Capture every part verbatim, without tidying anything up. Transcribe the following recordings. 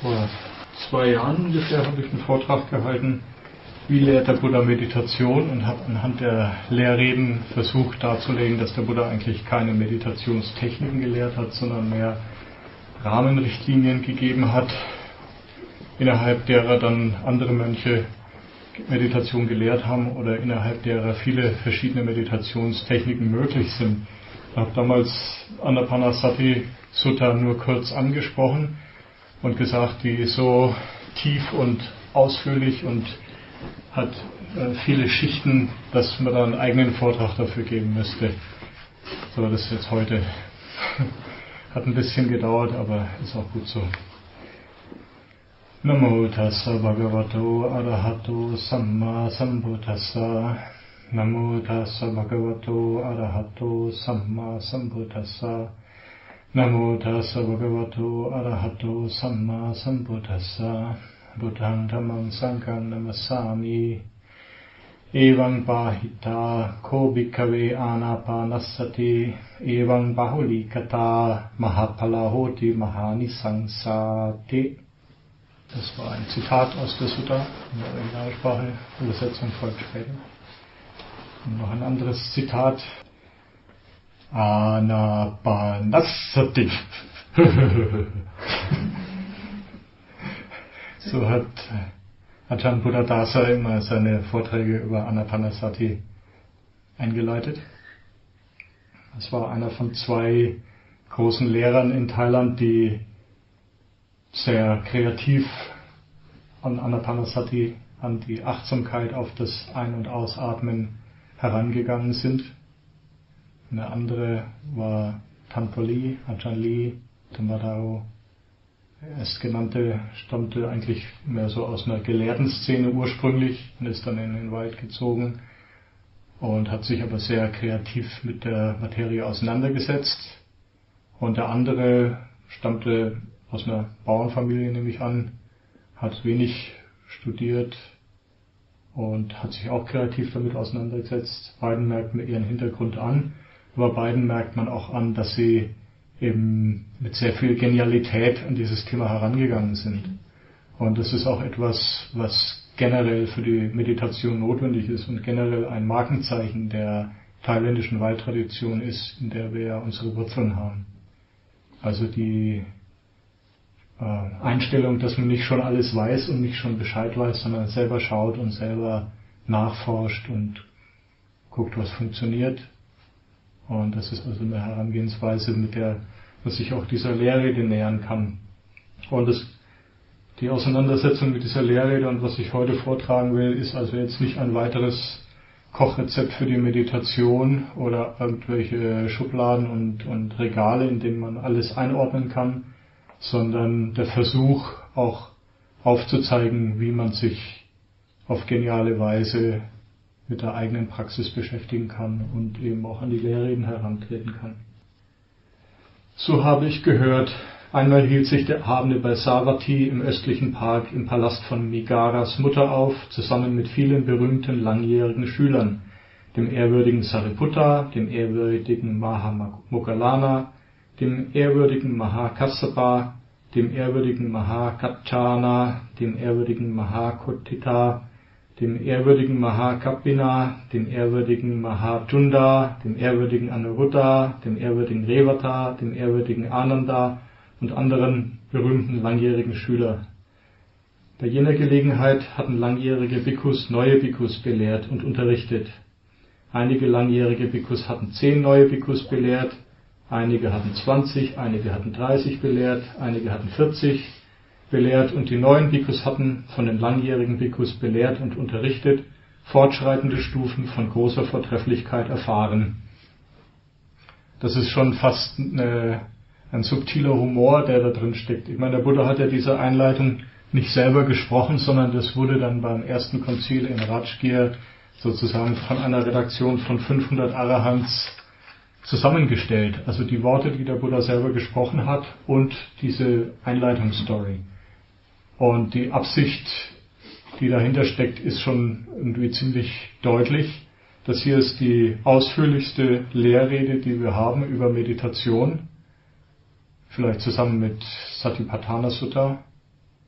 Vor zwei Jahren ungefähr habe ich einen Vortrag gehalten, wie lehrt der Buddha Meditation, und habe anhand der Lehrreden versucht darzulegen, dass der Buddha eigentlich keine Meditationstechniken gelehrt hat, sondern mehr Rahmenrichtlinien gegeben hat, innerhalb derer dann andere Mönche Meditation gelehrt haben oder innerhalb derer viele verschiedene Meditationstechniken möglich sind. Ich habe damals Anapanasati Sutta nur kurz angesprochen und gesagt, die ist so tief und ausführlich und hat äh, viele Schichten, dass man da einen eigenen Vortrag dafür geben müsste. So, das ist jetzt heute. Hat ein bisschen gedauert, aber ist auch gut so. Namo tassa bhagavato arahato samma sambuddhassa. Namo tassa bhagavato arahato samma sambuddhassa. Namo tassa bhagavato arahato samma sambuddhassa. Buddhang dhammang sanghang namassami. Evang bahita ko bhikkhave anapanasati. Evang bahulikata mahapala hoti mahanisangsati. Das war ein Zitat aus der Sutta in der Originalsprache. Übersetzung folgt später. Und noch ein anderes Zitat. Anapanasati. So hat Ajahn Buddhadasa immer seine Vorträge über Anapanasati eingeleitet. Das war einer von zwei großen Lehrern in Thailand, die sehr kreativ an Anapanasati, an die Achtsamkeit auf das Ein- und Ausatmen herangegangen sind. Eine andere war Tanpo Lee, Ajahn Lee, Thammadao. Der erstgenannte stammte eigentlich mehr so aus einer Gelehrtenszene ursprünglich und ist dann in den Wald gezogen und hat sich aber sehr kreativ mit der Materie auseinandergesetzt. Und der andere stammte aus einer Bauernfamilie, nehme ich an, hat wenig studiert und hat sich auch kreativ damit auseinandergesetzt. Beiden merkt man ihren Hintergrund an, aber beiden merkt man auch an, dass sie eben mit sehr viel Genialität an dieses Thema herangegangen sind. Und das ist auch etwas, was generell für die Meditation notwendig ist und generell ein Markenzeichen der thailändischen Waldtradition ist, in der wir ja unsere Wurzeln haben. Also die Einstellung, dass man nicht schon alles weiß und nicht schon Bescheid weiß, sondern selber schaut und selber nachforscht und guckt, was funktioniert. Und das ist also eine Herangehensweise, mit der man sich auch dieser Lehrrede nähern kann. Und das, die Auseinandersetzung mit dieser Lehrrede und was ich heute vortragen will, ist also jetzt nicht ein weiteres Kochrezept für die Meditation oder irgendwelche Schubladen und, und Regale, in denen man alles einordnen kann, sondern der Versuch, auch aufzuzeigen, wie man sich auf geniale Weise mit der eigenen Praxis beschäftigen kann und eben auch an die Lehrreden herantreten kann. So habe ich gehört, einmal hielt sich der Erhabene bei Savatthi im östlichen Park im Palast von Megaras Mutter auf, zusammen mit vielen berühmten langjährigen Schülern, dem ehrwürdigen Sariputta, dem ehrwürdigen Mahamoggallana, dem ehrwürdigen Mahakassapa, dem ehrwürdigen Mahakachana, dem ehrwürdigen Mahakottita, dem ehrwürdigen Mahakappina, dem ehrwürdigen Mahajunda, dem ehrwürdigen Anuruddha, dem ehrwürdigen Revata, dem ehrwürdigen Ananda und anderen berühmten langjährigen Schüler. Bei jener Gelegenheit hatten langjährige Bhikkhus neue Bhikkhus belehrt und unterrichtet. Einige langjährige Bhikkhus hatten zehn neue Bhikkhus belehrt, einige hatten zwanzig, einige hatten dreißig belehrt, einige hatten vierzig belehrt und die neuen Bhikkhus hatten von den langjährigen Bhikkhus belehrt und unterrichtet, fortschreitende Stufen von großer Vortrefflichkeit erfahren. Das ist schon fast eine, ein subtiler Humor, der da drin steckt. Ich meine, der Buddha hat ja diese Einleitung nicht selber gesprochen, sondern das wurde dann beim ersten Konzil in Rajgir sozusagen von einer Redaktion von fünfhundert Arahants zusammengestellt. Also die Worte, die der Buddha selber gesprochen hat und diese Einleitungsstory. Und die Absicht, die dahinter steckt, ist schon irgendwie ziemlich deutlich. Das hier ist die ausführlichste Lehrrede, die wir haben über Meditation. Vielleicht zusammen mit Satipatthana Sutta.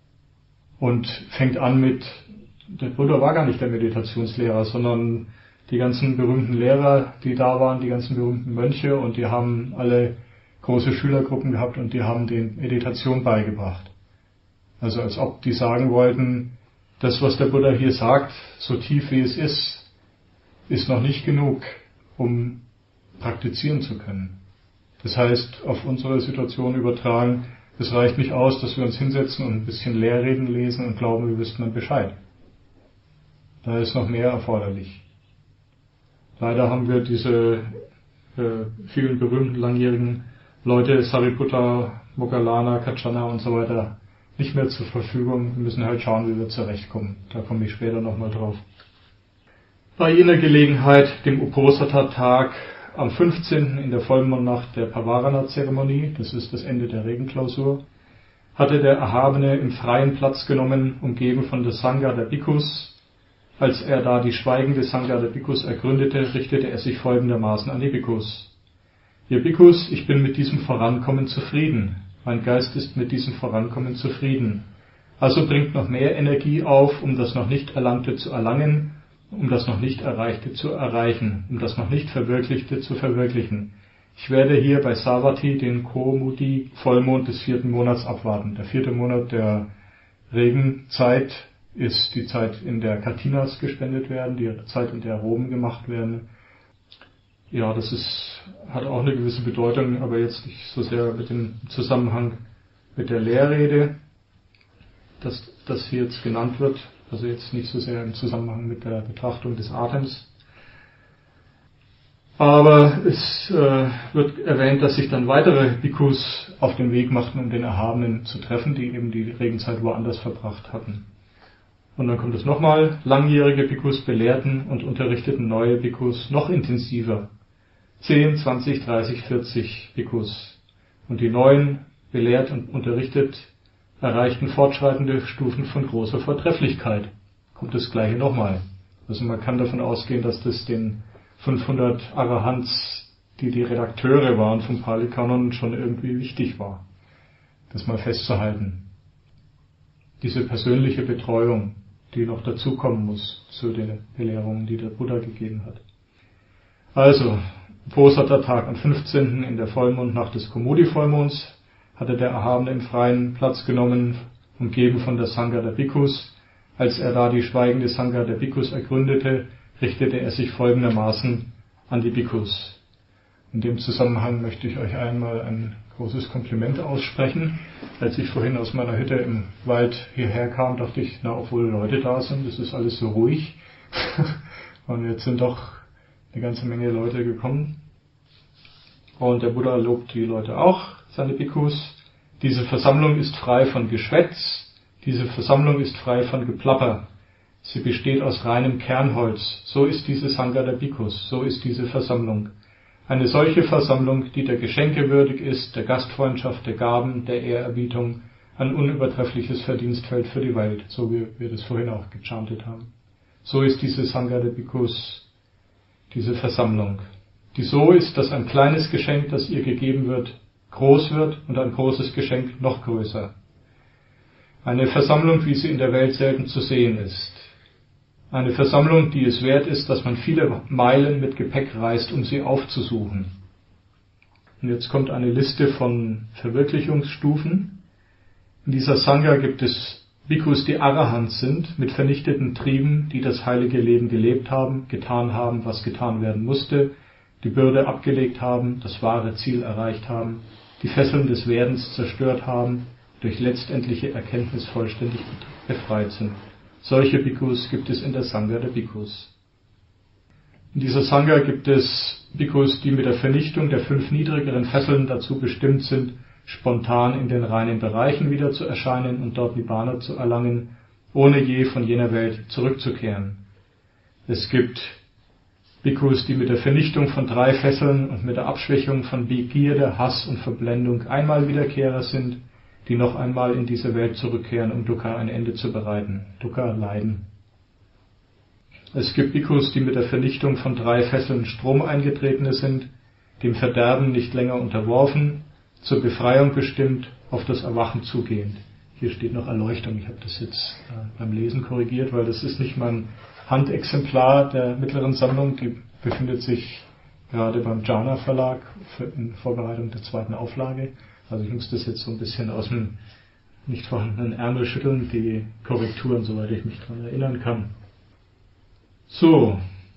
und fängt an mit, der Buddha war gar nicht der Meditationslehrer, sondern die ganzen berühmten Lehrer, die da waren, die ganzen berühmten Mönche, und die haben alle große Schülergruppen gehabt und die haben denen Meditation beigebracht. Also als ob die sagen wollten, das, was der Buddha hier sagt, so tief wie es ist, ist noch nicht genug, um praktizieren zu können. Das heißt, auf unsere Situation übertragen, es reicht nicht aus, dass wir uns hinsetzen und ein bisschen Lehrreden lesen und glauben, wir wüssten dann Bescheid. Da ist noch mehr erforderlich. Leider haben wir diese äh, vielen berühmten langjährigen Leute, Sariputta, Moggallana, Kachana und so weiter, nicht mehr zur Verfügung. Wir müssen halt schauen, wie wir zurechtkommen. Da komme ich später nochmal drauf. Bei jener Gelegenheit, dem Uposatha-Tag am fünfzehnten in der Vollmondnacht der Pavarana-Zeremonie, das ist das Ende der Regenklausur, hatte der Erhabene im Freien Platz genommen, umgeben von der Sangha der Bhikkhus. Als er da die schweigende Sangha der Bhikkhus ergründete, richtete er sich folgendermaßen an die Bhikkhus. Ihr Bhikkhus, ich bin mit diesem Vorankommen zufrieden. Mein Geist ist mit diesem Vorankommen zufrieden. Also bringt noch mehr Energie auf, um das noch nicht Erlangte zu erlangen, um das noch nicht Erreichte zu erreichen, um das noch nicht Verwirklichte zu verwirklichen. Ich werde hier bei Savatthi den Kaumudi Vollmond des vierten Monats abwarten. Der vierte Monat der Regenzeit ist die Zeit, in der Katinas gespendet werden, die Zeit, in der Roben gemacht werden. Ja, das ist, hat auch eine gewisse Bedeutung, aber jetzt nicht so sehr mit dem Zusammenhang mit der Lehrrede, dass das hier jetzt genannt wird, also jetzt nicht so sehr im Zusammenhang mit der Betrachtung des Atems. Aber es äh, wird erwähnt, dass sich dann weitere Bhikkhus auf den Weg machten, um den Erhabenen zu treffen, die eben die Regenzeit woanders verbracht hatten. Und dann kommt es nochmal, langjährige Bhikkhus belehrten und unterrichteten neue Bhikkhus noch intensiver. zehn, zwanzig, dreißig, vierzig Bhikkhus. Und die neuen, belehrt und unterrichtet, erreichten fortschreitende Stufen von großer Vortrefflichkeit. Kommt das Gleiche nochmal. Also man kann davon ausgehen, dass das den fünfhundert Arahants, die die Redakteure waren vom Pali-Kanon, schon irgendwie wichtig war, das mal festzuhalten. Diese persönliche Betreuung, die noch dazukommen muss zu den Belehrungen, die der Buddha gegeben hat. Also, Uposatha-Tag am fünfzehnten in der Vollmondnacht des Kaumudi-Vollmonds hatte der Erhabene im Freien Platz genommen, umgeben von der Sangha der Bhikkhus. Als er da die schweigende Sangha der Bhikkhus ergründete, richtete er sich folgendermaßen an die Bhikkhus. In dem Zusammenhang möchte ich euch einmal ein großes Kompliment aussprechen. Als ich vorhin aus meiner Hütte im Wald hierher kam, dachte ich, na, obwohl Leute da sind, das ist alles so ruhig. Und jetzt sind doch eine ganze Menge Leute gekommen. Und der Buddha lobt die Leute auch, seine Bhikkhus. Diese Versammlung ist frei von Geschwätz. Diese Versammlung ist frei von Geplapper. Sie besteht aus reinem Kernholz. So ist diese Sangha der Bhikkhus. So ist diese Versammlung. Eine solche Versammlung, die der Geschenke würdig ist, der Gastfreundschaft, der Gaben, der Ehrerbietung, ein unübertreffliches Verdienstfeld für die Welt, so wie wir das vorhin auch gechantet haben. So ist diese Sangha der Bhikkhus, diese Versammlung, die so ist, dass ein kleines Geschenk, das ihr gegeben wird, groß wird und ein großes Geschenk noch größer. Eine Versammlung, wie sie in der Welt selten zu sehen ist. Eine Versammlung, die es wert ist, dass man viele Meilen mit Gepäck reist, um sie aufzusuchen. Und jetzt kommt eine Liste von Verwirklichungsstufen. In dieser Sangha gibt es Bhikkhus, die Arahants sind, mit vernichteten Trieben, die das heilige Leben gelebt haben, getan haben, was getan werden musste, die Bürde abgelegt haben, das wahre Ziel erreicht haben, die Fesseln des Werdens zerstört haben, durch letztendliche Erkenntnis vollständig befreit sind. Solche Bhikkhus gibt es in der Sangha der Bhikkhus. In dieser Sangha gibt es Bhikkhus, die mit der Vernichtung der fünf niedrigeren Fesseln dazu bestimmt sind, spontan in den reinen Bereichen wieder zu erscheinen und dort Nibbana zu erlangen, ohne je von jener Welt zurückzukehren. Es gibt Bhikkhus, die mit der Vernichtung von drei Fesseln und mit der Abschwächung von Begierde, Hass und Verblendung einmal Wiederkehrer sind, die noch einmal in diese Welt zurückkehren, um Dukkha ein Ende zu bereiten. Dukkha, Leiden. Es gibt Bhikkhus, die mit der Vernichtung von drei Fesseln Stromeingetretene sind, dem Verderben nicht länger unterworfen, zur Befreiung bestimmt, auf das Erwachen zugehend. hier steht noch Erleuchtung. Ich habe das jetzt äh, beim Lesen korrigiert, weil das ist nicht mein Handexemplar der mittleren Sammlung. Die befindet sich gerade beim Jana Verlag für, in Vorbereitung der zweiten Auflage. Also ich muss das jetzt so ein bisschen aus dem nicht vorhandenen Ärmel schütteln, die Korrekturen, soweit ich mich daran erinnern kann. So,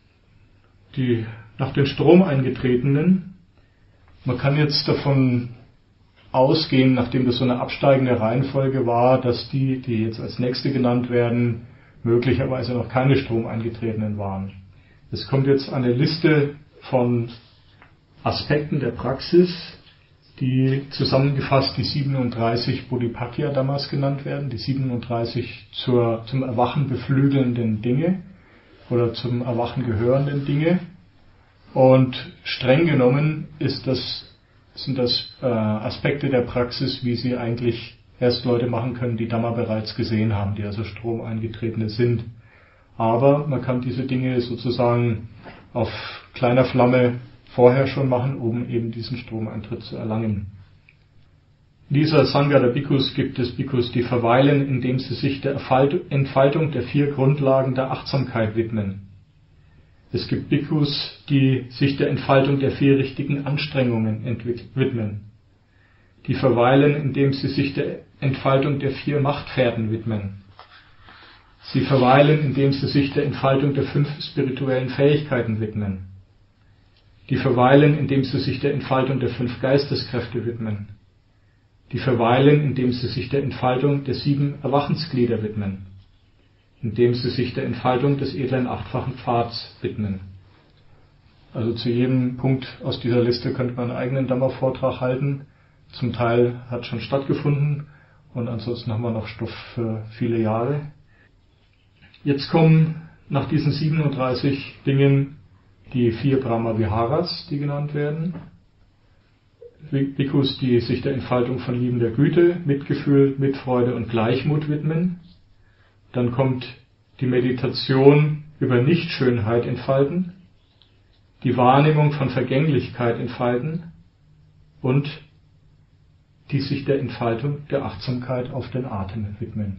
die nach den Strom eingetretenen. Man kann jetzt davon ausgehen, nachdem das so eine absteigende Reihenfolge war, dass die, die jetzt als nächste genannt werden, möglicherweise noch keine Strom eingetretenen waren. Es kommt jetzt eine Liste von Aspekten der Praxis, die zusammengefasst die siebenunddreißig Bodhipatya Dhammas genannt werden, die siebenunddreißig zur, zum Erwachen beflügelnden Dinge oder zum Erwachen gehörenden Dinge. Und streng genommen ist das, sind das äh, Aspekte der Praxis, wie sie eigentlich erst Leute machen können, die Dhamma bereits gesehen haben, die also Strom eingetretene sind. Aber man kann diese Dinge sozusagen auf kleiner Flamme vorher schon machen, um eben diesen Stromeintritt zu erlangen. In dieser Sangha der Bhikkhus gibt es Bhikkhus, die verweilen, indem sie sich der Entfaltung der vier Grundlagen der Achtsamkeit widmen. Es gibt Bhikkhus, die sich der Entfaltung der vier richtigen Anstrengungen widmen. Die verweilen, indem sie sich der Entfaltung der vier Machtpferden widmen. Sie verweilen, indem sie sich der Entfaltung der fünf spirituellen Fähigkeiten widmen. Die verweilen, indem sie sich der Entfaltung der fünf Geisteskräfte widmen. Die verweilen, indem sie sich der Entfaltung der sieben Erwachensglieder widmen. Indem sie sich der Entfaltung des edlen achtfachen Pfads widmen. Also zu jedem Punkt aus dieser Liste könnte man einen eigenen Dhamma-Vortrag halten. Zum Teil hat schon stattgefunden und ansonsten haben wir noch Stoff für viele Jahre. Jetzt kommen nach diesen siebenunddreißig Dingen die vier Brahma-Viharas, die genannt werden. Bhikkhus, die sich der Entfaltung von liebender Güte, Mitgefühl, Mitfreude und Gleichmut widmen. Dann kommt die Meditation über Nichtschönheit entfalten, die Wahrnehmung von Vergänglichkeit entfalten und die sich der Entfaltung der Achtsamkeit auf den Atem widmen.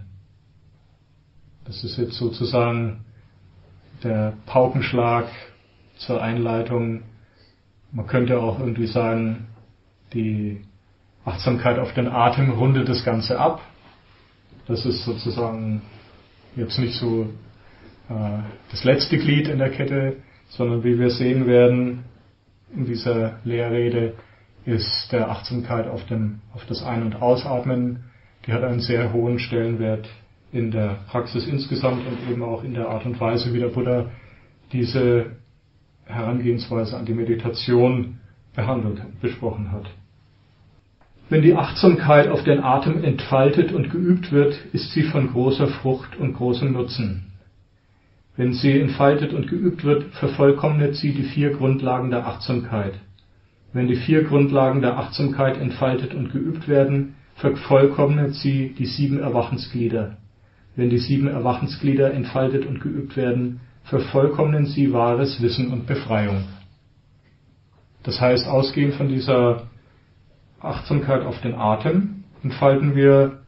Das ist jetzt sozusagen der Paukenschlag zur Einleitung. Man könnte auch irgendwie sagen, die Achtsamkeit auf den Atem rundet das Ganze ab. Das ist sozusagen jetzt nicht so äh, das letzte Glied in der Kette, sondern wie wir sehen werden in dieser Lehrrede, ist der Achtsamkeit auf, dem, auf das Ein- und Ausatmen, die hat einen sehr hohen Stellenwert in der Praxis insgesamt und eben auch in der Art und Weise, wie der Buddha diese Herangehensweise an die Meditation behandelt, besprochen hat. Wenn die Achtsamkeit auf den Atem entfaltet und geübt wird, ist sie von großer Frucht und großem Nutzen. Wenn sie entfaltet und geübt wird, vervollkommnet sie die vier Grundlagen der Achtsamkeit. Wenn die vier Grundlagen der Achtsamkeit entfaltet und geübt werden, vervollkommnet sie die sieben Erwachensglieder. Wenn die sieben Erwachensglieder entfaltet und geübt werden, vervollkommnen sie wahres Wissen und Befreiung. Das heißt, ausgehend von dieser Achtsamkeit auf den Atem entfalten wir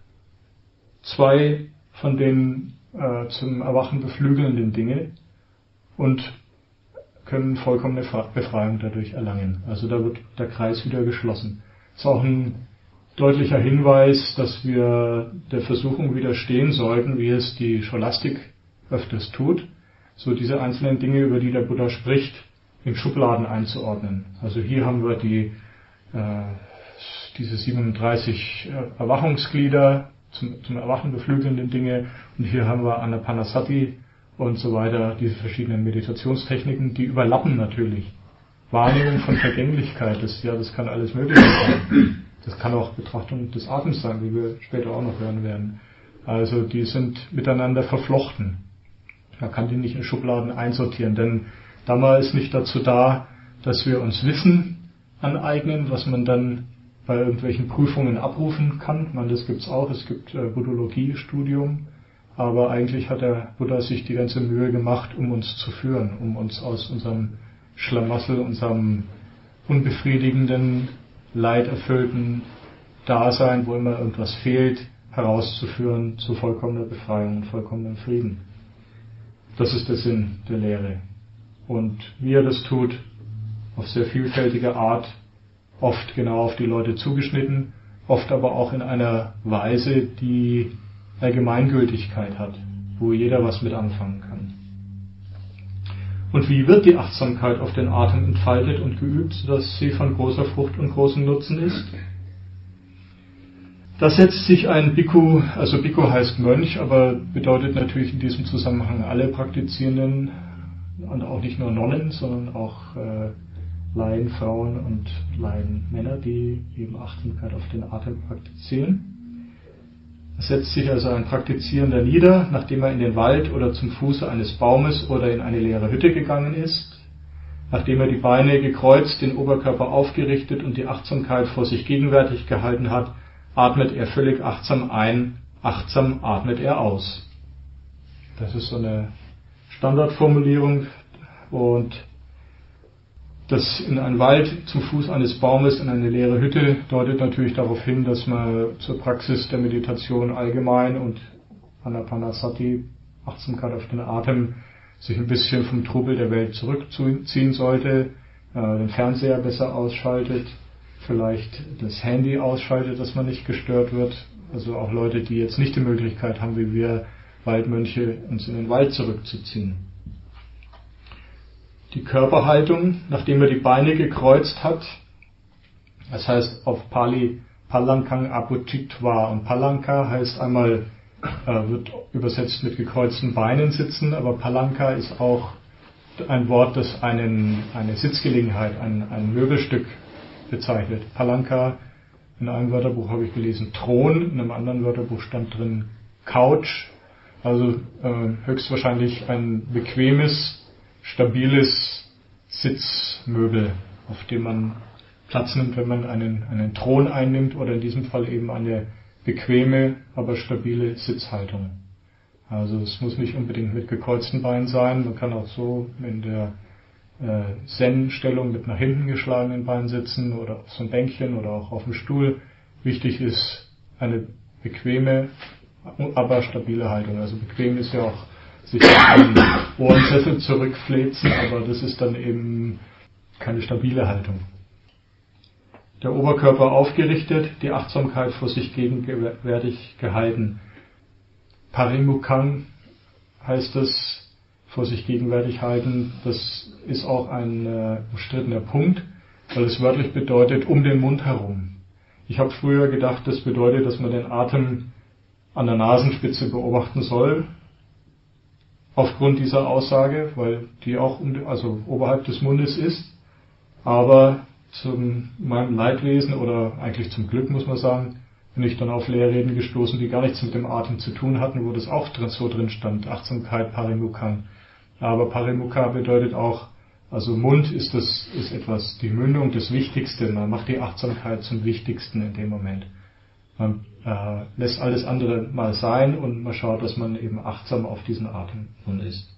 zwei von den äh, zum Erwachen beflügelnden Dinge und können vollkommene Befreiung dadurch erlangen. Also da wird der Kreis wieder geschlossen. Das ist auch ein deutlicher Hinweis, dass wir der Versuchung widerstehen sollten, wie es die Scholastik öfters tut, so diese einzelnen Dinge, über die der Buddha spricht, in Schubladen einzuordnen. Also hier haben wir die, äh, diese siebenunddreißig Erwachungsglieder zum, zum Erwachen beflügelnden Dinge und hier haben wir Anapanasati und so weiter, diese verschiedenen Meditationstechniken, die überlappen natürlich. Wahrnehmung von Vergänglichkeit, das, ja, das kann alles Mögliche sein. Das kann auch Betrachtung des Atems sein, wie wir später auch noch hören werden. Also die sind miteinander verflochten. Man kann die nicht in Schubladen einsortieren, denn Dhamma ist nicht dazu da, dass wir uns Wissen aneignen, was man dann bei irgendwelchen Prüfungen abrufen kann. Ich meine, das gibt's auch, es gibt äh, Buddhologie-Studium, aber eigentlich hat der Buddha sich die ganze Mühe gemacht, um uns zu führen, um uns aus unserem Schlamassel, unserem unbefriedigenden, leiderfüllten Dasein, wo immer irgendwas fehlt, herauszuführen zu vollkommener Befreiung und vollkommenem Frieden. Das ist der Sinn der Lehre. Und wie er das tut, auf sehr vielfältige Art, oft genau auf die Leute zugeschnitten, oft aber auch in einer Weise, die Allgemeingültigkeit hat, wo jeder was mit anfangen kann. Und wie wird die Achtsamkeit auf den Atem entfaltet und geübt, sodass sie von großer Frucht und großem Nutzen ist? Da setzt sich ein Bhikkhu, also Bhikkhu heißt Mönch, aber bedeutet natürlich in diesem Zusammenhang alle Praktizierenden und auch nicht nur Nonnen, sondern auch äh, Laienfrauen und Laienmänner, die eben Achtsamkeit auf den Atem praktizieren. Es setzt sich also ein Praktizierender nieder, nachdem er in den Wald oder zum Fuße eines Baumes oder in eine leere Hütte gegangen ist, nachdem er die Beine gekreuzt, den Oberkörper aufgerichtet und die Achtsamkeit vor sich gegenwärtig gehalten hat, atmet er völlig achtsam ein, achtsam atmet er aus. Das ist so eine Standardformulierung und das in einen Wald zum Fuß eines Baumes, in eine leere Hütte, deutet natürlich darauf hin, dass man zur Praxis der Meditation allgemein und Anapanasati, Achtsamkeit auf den Atem, sich ein bisschen vom Trubel der Welt zurückziehen sollte, den Fernseher besser ausschaltet, vielleicht das Handy ausschaltet, dass man nicht gestört wird. Also auch Leute, die jetzt nicht die Möglichkeit haben, wie wir Waldmönche, uns in den Wald zurückzuziehen. Die Körperhaltung, nachdem er die Beine gekreuzt hat, das heißt auf Pali Palankang Aputitva, und Palanka heißt einmal, äh, wird übersetzt mit gekreuzten Beinen sitzen, aber Palanka ist auch ein Wort, das einen, eine Sitzgelegenheit, ein, ein Möbelstück bezeichnet. Palanka, in einem Wörterbuch habe ich gelesen Thron, in einem anderen Wörterbuch stand drin Couch, also äh, höchstwahrscheinlich ein bequemes, stabiles Sitzmöbel, auf dem man Platz nimmt, wenn man einen, einen Thron einnimmt, oder in diesem Fall eben eine bequeme, aber stabile Sitzhaltung. Also es muss nicht unbedingt mit gekreuzten Beinen sein, man kann auch so in der äh, Zen-Stellung mit nach hinten geschlagenen Beinen sitzen oder auf so einem Bänkchen oder auch auf dem Stuhl. Wichtig ist eine bequeme, aber stabile Haltung. Also bequem ist ja auch sich auf einen Ohrensessel zurückfläzen, aber das ist dann eben keine stabile Haltung. Der Oberkörper aufgerichtet, die Achtsamkeit vor sich gegenwärtig gehalten. Parimukkhang heißt es, vor sich gegenwärtig halten. Das ist auch ein äh, umstrittener Punkt, weil es wörtlich bedeutet um den Mund herum. Ich habe früher gedacht, das bedeutet, dass man den Atem an der Nasenspitze beobachten soll, aufgrund dieser Aussage, weil die auch um, also oberhalb des Mundes ist. Aber zu meinem Leidwesen, oder eigentlich zum Glück muss man sagen, bin ich dann auf Lehrreden gestoßen, die gar nichts mit dem Atem zu tun hatten, wo das auch drin, so drin stand, Achtsamkeit, Parimukkhang. Aber Parimukha bedeutet auch, also Mund ist das, ist etwas, die Mündung, das Wichtigste. Man macht die Achtsamkeit zum Wichtigsten in dem Moment. Man äh, lässt alles andere mal sein und man schaut, dass man eben achtsam auf diesen Atem nun ist.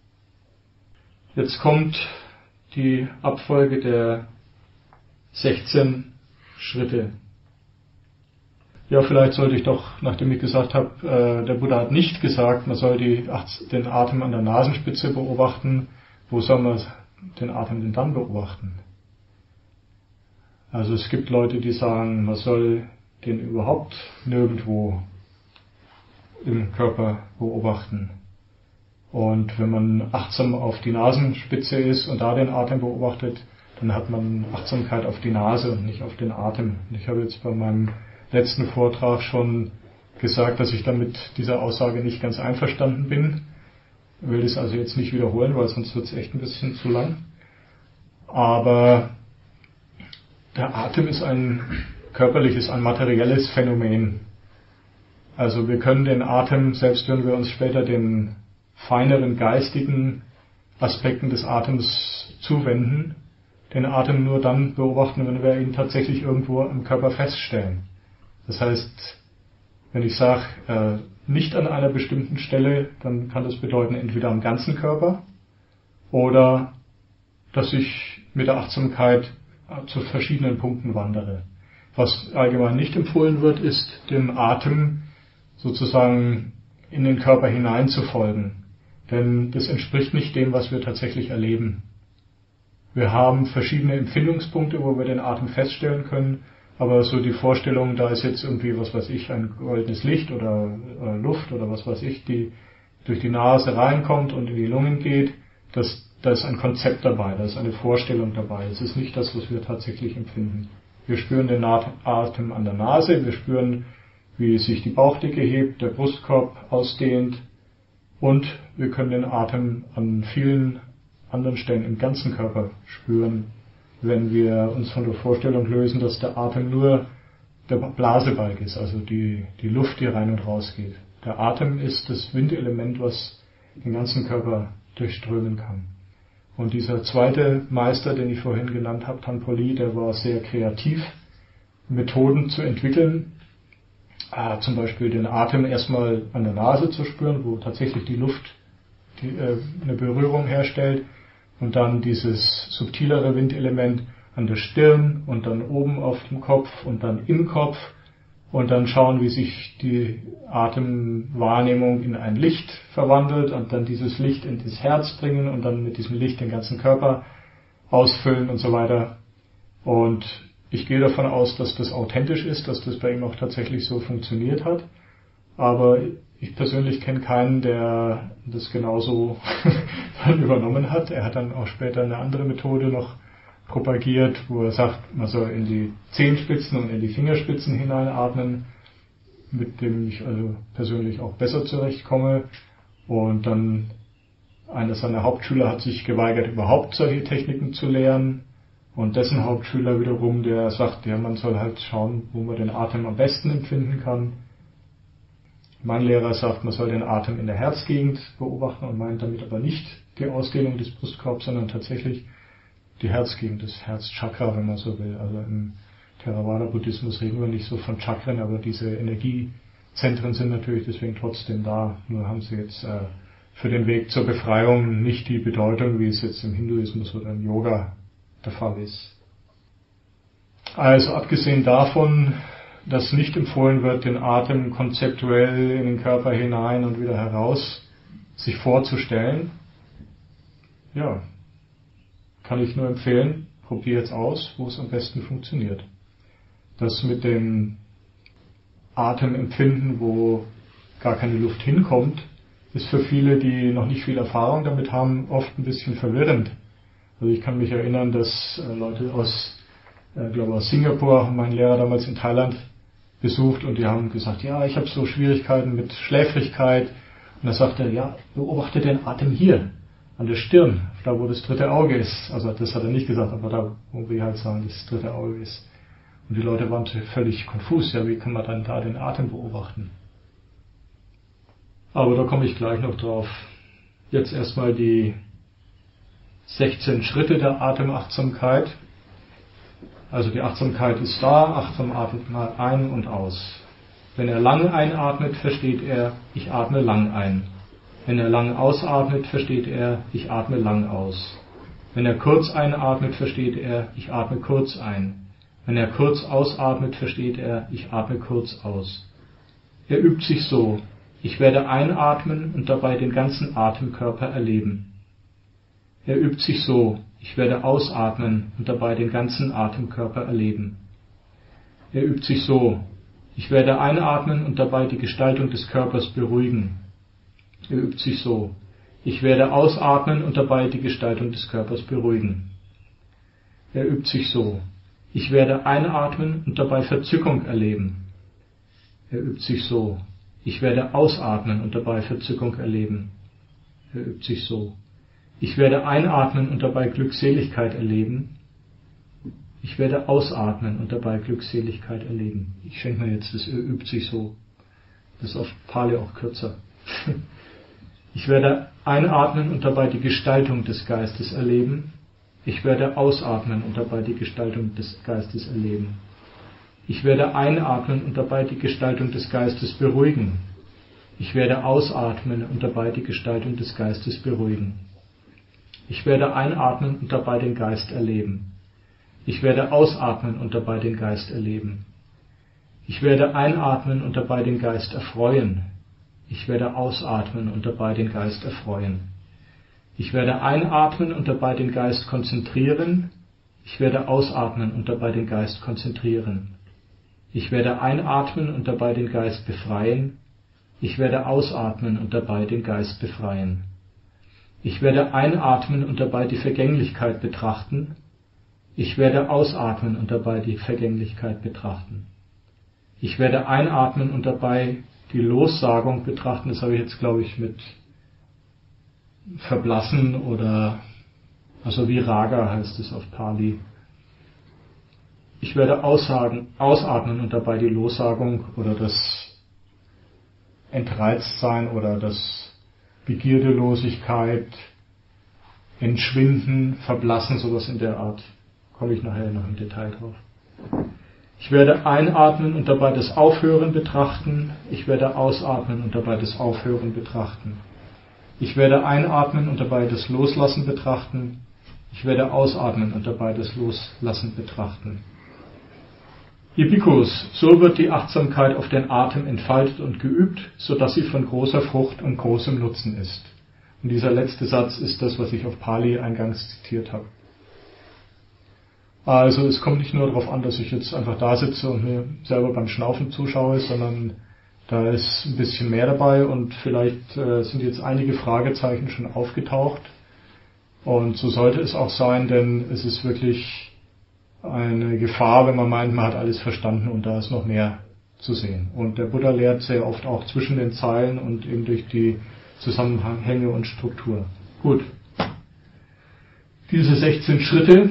Jetzt kommt die Abfolge der sechzehn Schritte. Ja, vielleicht sollte ich doch, nachdem ich gesagt habe, äh, der Buddha hat nicht gesagt, man soll die, den Atem an der Nasenspitze beobachten. Wo soll man den Atem denn dann beobachten? Also es gibt Leute, die sagen, man soll den überhaupt nirgendwo im Körper beobachten. Und wenn man achtsam auf die Nasenspitze ist und da den Atem beobachtet, dann hat man Achtsamkeit auf die Nase und nicht auf den Atem. Und ich habe jetzt bei meinem letzten Vortrag schon gesagt, dass ich damit dieser Aussage nicht ganz einverstanden bin. Ich will das also jetzt nicht wiederholen, weil sonst wird es echt ein bisschen zu lang. Aber der Atem ist ein körperliches, ein materielles Phänomen. Also wir können den Atem, selbst wenn wir uns später den feineren geistigen Aspekten des Atems zuwenden, den Atem nur dann beobachten, wenn wir ihn tatsächlich irgendwo im Körper feststellen. Das heißt, wenn ich sage, äh, nicht an einer bestimmten Stelle, dann kann das bedeuten, entweder am ganzen Körper oder dass ich mit der Achtsamkeit zu verschiedenen Punkten wandere. Was allgemein nicht empfohlen wird, ist, den Atem sozusagen in den Körper hineinzufolgen. Denn das entspricht nicht dem, was wir tatsächlich erleben. Wir haben verschiedene Empfindungspunkte, wo wir den Atem feststellen können, aber so die Vorstellung, da ist jetzt irgendwie, was weiß ich, ein goldenes Licht oder äh, Luft oder was weiß ich, die durch die Nase reinkommt und in die Lungen geht, das, da ist ein Konzept dabei, da ist eine Vorstellung dabei. Es ist nicht das, was wir tatsächlich empfinden. Wir spüren den Atem an der Nase, wir spüren, wie sich die Bauchdecke hebt, der Brustkorb ausdehnt und wir können den Atem an vielen anderen Stellen im ganzen Körper spüren, wenn wir uns von der Vorstellung lösen, dass der Atem nur der Blasebalg ist, also die, die Luft, die rein und raus geht. Der Atem ist das Windelement, was den ganzen Körper durchströmen kann. Und dieser zweite Meister, den ich vorhin genannt habe, Tanpoli, der war sehr kreativ, Methoden zu entwickeln, äh, zum Beispiel den Atem erstmal an der Nase zu spüren, wo tatsächlich die Luft die, äh, eine Berührung herstellt, und dann dieses subtilere Windelement an der Stirn und dann oben auf dem Kopf und dann im Kopf und dann schauen, wie sich die Atemwahrnehmung in ein Licht verwandelt und dann dieses Licht in das Herz bringen und dann mit diesem Licht den ganzen Körper ausfüllen und so weiter. Und ich gehe davon aus, dass das authentisch ist, dass das bei ihm auch tatsächlich so funktioniert hat. Aber ich persönlich kenne keinen, der das genauso dann übernommen hat. Er hat dann auch später eine andere Methode noch propagiert, wo er sagt, man soll in die Zehenspitzen und in die Fingerspitzen hineinatmen, mit dem ich also persönlich auch besser zurechtkomme. Und dann einer seiner Hauptschüler hat sich geweigert, überhaupt solche Techniken zu lehren. Und dessen Hauptschüler wiederum, der sagt, ja, man soll halt schauen, wo man den Atem am besten empfinden kann. Mein Lehrer sagt, man soll den Atem in der Herzgegend beobachten und meint damit aber nicht die Ausdehnung des Brustkorbs, sondern tatsächlich die Herzgegend, das Herzchakra, wenn man so will. Also im Theravada-Buddhismus reden wir nicht so von Chakren, aber diese Energiezentren sind natürlich deswegen trotzdem da. Nur haben sie jetzt äh, für den Weg zur Befreiung nicht die Bedeutung, wie es jetzt im Hinduismus oder im Yoga der Fall ist. Also abgesehen davon, dass nicht empfohlen wird, den Atem konzeptuell in den Körper hinein und wieder heraus sich vorzustellen, ja, kann ich nur empfehlen, probiert es aus, wo es am besten funktioniert. Das mit dem Atemempfinden, wo gar keine Luft hinkommt, ist für viele, die noch nicht viel Erfahrung damit haben, oft ein bisschen verwirrend. Also ich kann mich erinnern, dass äh, Leute aus, äh, glaube aus Singapur haben meinen Lehrer damals in Thailand besucht und die haben gesagt, ja, ich habe so Schwierigkeiten mit Schläfrigkeit. Und er sagte, ja, beobachte den Atem hier, an der Stirn, da wo das dritte Auge ist. Also das hat er nicht gesagt, aber da, wo wir halt sagen, das dritte Auge ist. Und die Leute waren völlig konfus, ja, wie kann man dann da den Atem beobachten? Aber da komme ich gleich noch drauf. Jetzt erstmal die sechzehn Schritte der Atemachtsamkeit. Also die Achtsamkeit ist da, achtsam atmet mal ein und aus. Wenn er lang einatmet, versteht er, ich atme lang ein. Wenn er lang ausatmet, versteht er, ich atme lang aus. Wenn er kurz einatmet, versteht er, ich atme kurz ein. Wenn er kurz ausatmet, versteht er, ich atme kurz aus. Er übt sich so, ich werde einatmen und dabei den ganzen Atemkörper erleben. Er übt sich so, ich werde ausatmen und dabei den ganzen Atemkörper erleben. Er übt sich so, ich werde einatmen und dabei die Gestaltung des Körpers beruhigen. Er übt sich so, ich werde ausatmen und dabei die Gestaltung des Körpers beruhigen. Er übt sich so, ich werde einatmen und dabei Verzückung erleben. Er übt sich so, ich werde ausatmen und dabei Verzückung erleben. Er übt sich so, ich werde einatmen und dabei Glückseligkeit erleben. Ich werde ausatmen und dabei Glückseligkeit erleben. Ich schenke mir jetzt, das übt sich so. Das ist auf Pali auch kürzer. Ich werde einatmen und dabei die Gestaltung des Geistes erleben. Ich werde ausatmen und dabei die Gestaltung des Geistes erleben. Ich werde einatmen und dabei die Gestaltung des Geistes beruhigen. Ich werde ausatmen und dabei die Gestaltung des Geistes beruhigen. Ich werde einatmen und dabei den Geist erleben. Ich werde ausatmen und dabei den Geist erleben. Ich werde einatmen und dabei den Geist erfreuen. Ich werde ausatmen und dabei den Geist erfreuen. Ich werde einatmen und dabei den Geist konzentrieren. Ich werde ausatmen und dabei den Geist konzentrieren. Ich werde einatmen und dabei den Geist befreien. Ich werde ausatmen und dabei den Geist befreien. Ich werde einatmen und dabei die Vergänglichkeit betrachten. Ich werde ausatmen und dabei die Vergänglichkeit betrachten. Ich werde einatmen und dabei die Lossagung betrachten. Das habe ich jetzt, glaube ich, mit Verblassen oder, also wie Raga heißt es auf Pali. Ich werde aussagen, ausatmen und dabei die Lossagung oder das Entreiztsein oder das Begierdelosigkeit, Entschwinden, Verblassen, sowas in der Art. Komme ich nachher noch im Detail drauf. Ich werde einatmen und dabei das Aufhören betrachten. Ich werde ausatmen und dabei das Aufhören betrachten. Ich werde einatmen und dabei das Loslassen betrachten. Ich werde ausatmen und dabei das Loslassen betrachten. Ihr Bhikkhus, so wird die Achtsamkeit auf den Atem entfaltet und geübt, sodass sie von großer Frucht und großem Nutzen ist. Und dieser letzte Satz ist das, was ich auf Pali eingangs zitiert habe. Also es kommt nicht nur darauf an, dass ich jetzt einfach da sitze und mir selber beim Schnaufen zuschaue, sondern da ist ein bisschen mehr dabei und vielleicht äh, sind jetzt einige Fragezeichen schon aufgetaucht. Und so sollte es auch sein, denn es ist wirklich eine Gefahr, wenn man meint, man hat alles verstanden und da ist noch mehr zu sehen. Und der Buddha lehrt sehr oft auch zwischen den Zeilen und eben durch die Zusammenhänge und Struktur. Gut. Diese sechzehn Schritte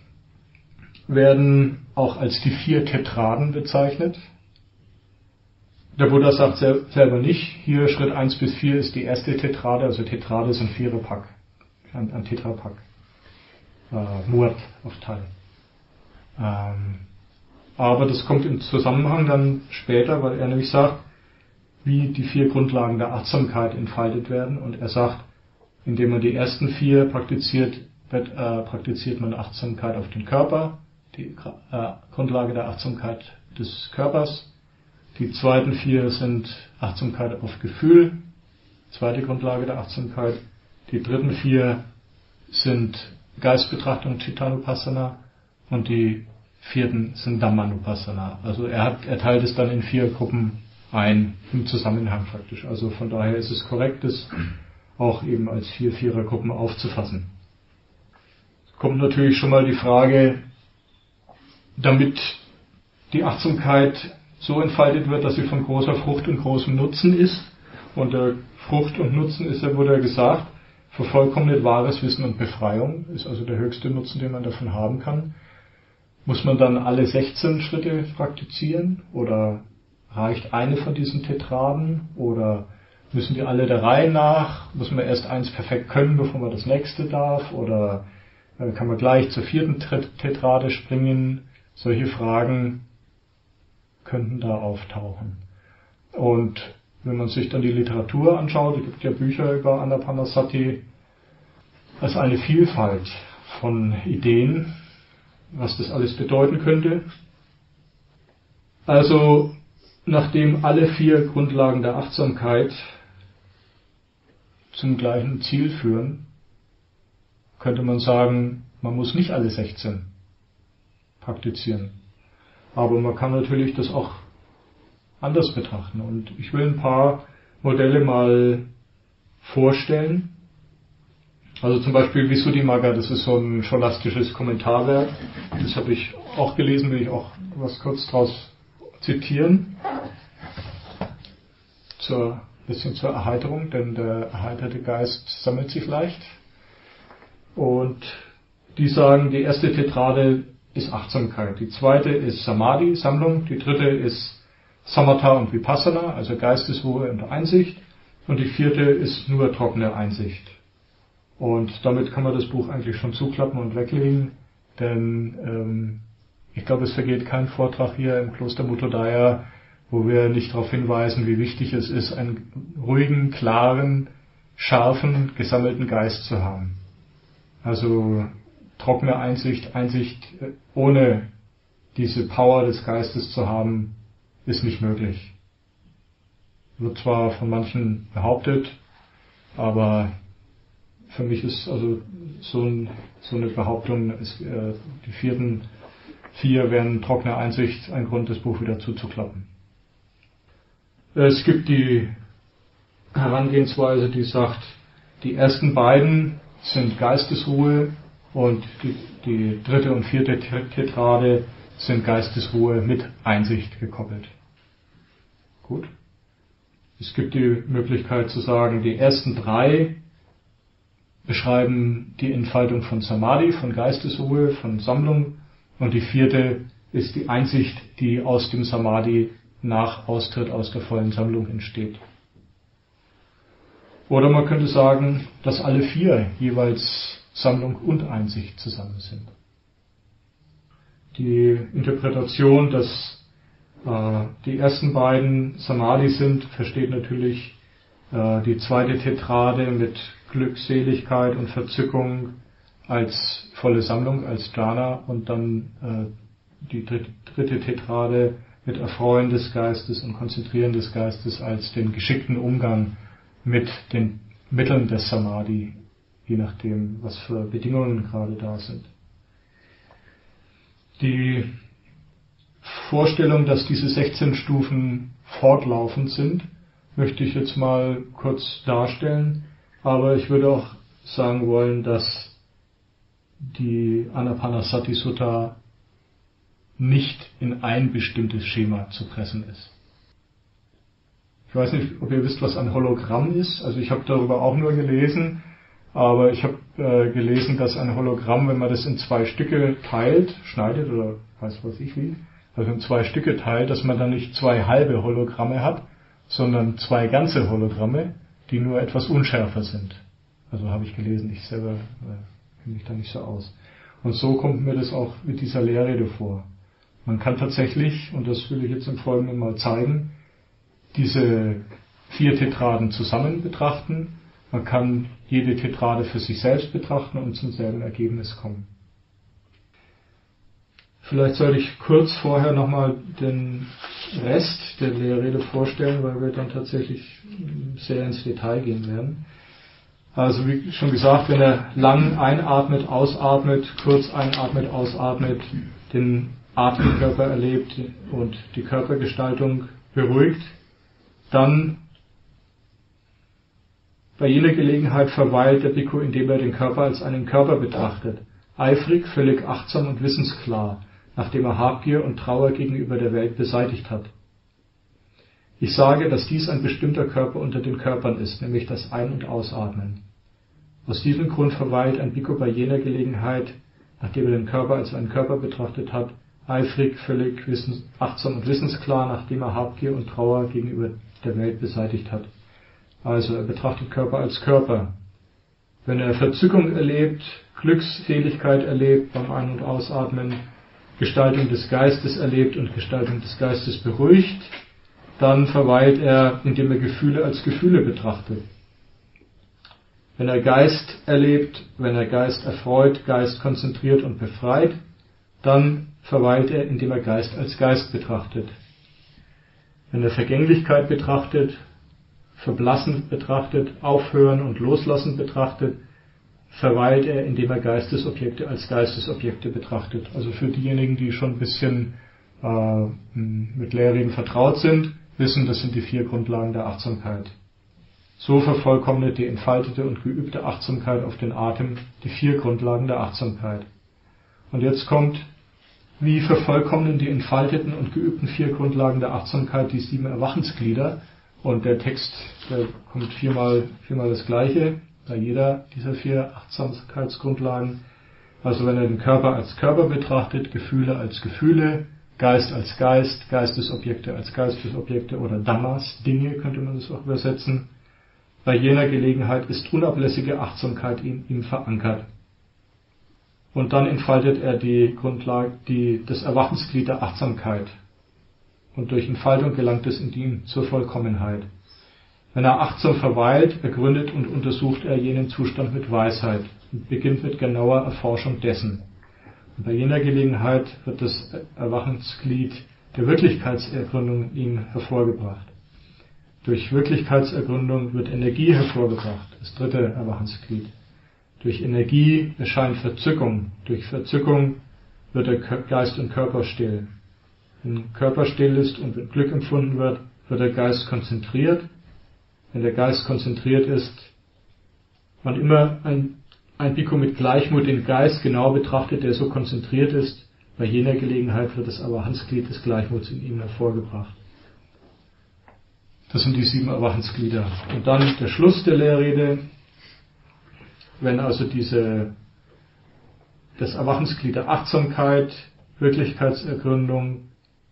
werden auch als die vier Tetraden bezeichnet. Der Buddha sagt selber nicht, hier Schritt eins bis vier ist die erste Tetrade, also Tetrade ist ein Viererpack, ein, ein Tetrapack, äh, Murt auf Thai. Ähm, aber das kommt im Zusammenhang dann später, weil er nämlich sagt, wie die vier Grundlagen der Achtsamkeit entfaltet werden. Und er sagt, indem man die ersten vier praktiziert, wird, äh, praktiziert man Achtsamkeit auf den Körper, die äh, Grundlage der Achtsamkeit des Körpers. Die zweiten vier sind Achtsamkeit auf Gefühl, zweite Grundlage der Achtsamkeit. Die dritten vier sind Geistbetrachtung, Chittanupassana, und die vierten sind Dhammanupassana. Also er, hat, er teilt es dann in vier Gruppen ein, im Zusammenhang praktisch. Also von daher ist es korrekt, das auch eben als vier Vierergruppen aufzufassen. Es kommt natürlich schon mal die Frage, damit die Achtsamkeit so entfaltet wird, dass sie von großer Frucht und großem Nutzen ist. Und der Frucht und Nutzen ist, ja, wurde ja gesagt, vervollkommnet wahres Wissen und Befreiung ist also der höchste Nutzen, den man davon haben kann. Muss man dann alle sechzehn Schritte praktizieren oder reicht eine von diesen Tetraden oder müssen die alle der Reihe nach? Muss man erst eins perfekt können, bevor man das nächste darf? Oder kann man gleich zur vierten Tetrade springen? Solche Fragen könnten da auftauchen. Und wenn man sich dann die Literatur anschaut, es gibt ja Bücher über Anapanasati, das ist eine Vielfalt von Ideen, was das alles bedeuten könnte. Also, nachdem alle vier Grundlagen der Achtsamkeit zum gleichen Ziel führen, könnte man sagen, man muss nicht alle sechzehn praktizieren. Aber man kann natürlich das auch anders betrachten. Und ich will ein paar Modelle mal vorstellen. Also zum Beispiel Visuddhimagga, das ist so ein scholastisches Kommentarwerk. Das habe ich auch gelesen, will ich auch was kurz draus zitieren. Zur, bisschen zur Erheiterung, denn der erheiterte Geist sammelt sich leicht. Und die sagen, die erste Tetrade ist Achtsamkeit, die zweite ist Samadhi, Sammlung, die dritte ist Samatha und Vipassana, also Geistesruhe und Einsicht, und die vierte ist nur trockene Einsicht. Und damit kann man das Buch eigentlich schon zuklappen und weglegen, denn ähm, ich glaube, es vergeht kein Vortrag hier im Kloster Muttodaya, wo wir nicht darauf hinweisen, wie wichtig es ist, einen ruhigen, klaren, scharfen, gesammelten Geist zu haben. Also trockene Einsicht, Einsicht ohne diese Power des Geistes zu haben, ist nicht möglich. Wird zwar von manchen behauptet, aber für mich ist also so, ein, so eine Behauptung, ist, äh, die vierten vier wären trockene Einsicht ein Grund, das Buch wieder zuzuklappen. Es gibt die Herangehensweise, die sagt, die ersten beiden sind Geistesruhe und die, die dritte und vierte Tetrade sind Geistesruhe mit Einsicht gekoppelt. Gut. Es gibt die Möglichkeit zu sagen, die ersten drei beschreiben die Entfaltung von Samadhi, von Geistesruhe, von Sammlung, und die vierte ist die Einsicht, die aus dem Samadhi nach Austritt aus der vollen Sammlung entsteht. Oder man könnte sagen, dass alle vier jeweils Sammlung und Einsicht zusammen sind. Die Interpretation, dass äh, die ersten beiden Samadhi sind, versteht natürlich äh, die zweite Tetrade mit Glückseligkeit und Verzückung als volle Sammlung, als Jhana, und dann äh, die dritte, dritte Tetrade mit Erfreuen des Geistes und Konzentrieren des Geistes als den geschickten Umgang mit den Mitteln des Samadhi, je nachdem, was für Bedingungen gerade da sind. Die Vorstellung, dass diese sechzehn Stufen fortlaufend sind, möchte ich jetzt mal kurz darstellen, aber ich würde auch sagen wollen, dass die Anapanasati Sutta nicht in ein bestimmtes Schema zu pressen ist. Ich weiß nicht, ob ihr wisst, was ein Hologramm ist. Also ich habe darüber auch nur gelesen, aber ich habe äh, gelesen, dass ein Hologramm, wenn man das in zwei Stücke teilt, schneidet oder weiß was ich wie, also in zwei Stücke teilt, dass man dann nicht zwei halbe Hologramme hat, sondern zwei ganze Hologramme, die nur etwas unschärfer sind. Also habe ich gelesen, ich selber äh, kenne mich da nicht so aus. Und so kommt mir das auch mit dieser Lehrrede vor. Man kann tatsächlich, und das will ich jetzt im Folgenden mal zeigen, diese vier Tetraden zusammen betrachten. Man kann jede Tetrade für sich selbst betrachten und zum selben Ergebnis kommen. Vielleicht sollte ich kurz vorher nochmal den Rest der Lehrrede vorstellen, weil wir dann tatsächlich sehr ins Detail gehen werden. Also wie schon gesagt, wenn er lang einatmet, ausatmet, kurz einatmet, ausatmet, den Atemkörper erlebt und die Körpergestaltung beruhigt, dann bei jener Gelegenheit verweilt der Bhikkhu, indem er den Körper als einen Körper betrachtet, eifrig, völlig achtsam und wissensklar, nachdem er Habgier und Trauer gegenüber der Welt beseitigt hat. Ich sage, dass dies ein bestimmter Körper unter den Körpern ist, nämlich das Ein- und Ausatmen. Aus diesem Grund verweilt ein Bhikkhu bei jener Gelegenheit, nachdem er den Körper als einen Körper betrachtet hat, eifrig, völlig wissens, achtsam und wissensklar, nachdem er Habgier und Trauer gegenüber der Welt beseitigt hat. Also er betrachtet Körper als Körper. Wenn er Verzückung erlebt, Glückseligkeit erlebt beim Ein- und Ausatmen, Gestaltung des Geistes erlebt und Gestaltung des Geistes beruhigt, dann verweilt er, indem er Gefühle als Gefühle betrachtet. Wenn er Geist erlebt, wenn er Geist erfreut, Geist konzentriert und befreit, dann verweilt er, indem er Geist als Geist betrachtet. Wenn er Vergänglichkeit betrachtet, Verblassen betrachtet, Aufhören und Loslassen betrachtet, verweilt er, indem er Geistesobjekte als Geistesobjekte betrachtet. Also für diejenigen, die schon ein bisschen äh, mit Lehrreden vertraut sind, wissen, das sind die vier Grundlagen der Achtsamkeit. So vervollkommnet die entfaltete und geübte Achtsamkeit auf den Atem die vier Grundlagen der Achtsamkeit. Und jetzt kommt, wie vervollkommnen die entfalteten und geübten vier Grundlagen der Achtsamkeit die sieben Erwachensglieder? Und der Text, der kommt viermal, viermal das Gleiche bei jeder dieser vier Achtsamkeitsgrundlagen. Also wenn er den Körper als Körper betrachtet, Gefühle als Gefühle, Geist als Geist, Geistesobjekte als Geistesobjekte oder Dhammas, Dinge könnte man das auch übersetzen. Bei jener Gelegenheit ist unablässige Achtsamkeit in ihm verankert. Und dann entfaltet er die Grundlage, die, das Erwachensglied der Achtsamkeit. Und durch Entfaltung gelangt es in ihm zur Vollkommenheit. Wenn er achtsam verweilt, ergründet und untersucht er jenen Zustand mit Weisheit und beginnt mit genauer Erforschung dessen. Und bei jener Gelegenheit wird das Erwachensglied der Wirklichkeitsergründung in ihm hervorgebracht. Durch Wirklichkeitsergründung wird Energie hervorgebracht, das dritte Erwachensglied. Durch Energie erscheint Verzückung. Durch Verzückung wird der Geist und Körper still. Wenn Körper still ist und wenn Glück empfunden wird, wird der Geist konzentriert. Wenn der Geist konzentriert ist, wann immer ein, ein Bhikkhu mit Gleichmut den Geist genau betrachtet, der so konzentriert ist, bei jener Gelegenheit wird das Erwachensglied des Gleichmuts in ihm hervorgebracht. Das sind die sieben Erwachensglieder. Und dann der Schluss der Lehrrede, wenn also diese, das Erwachensglied der Achtsamkeit, Wirklichkeitsergründung,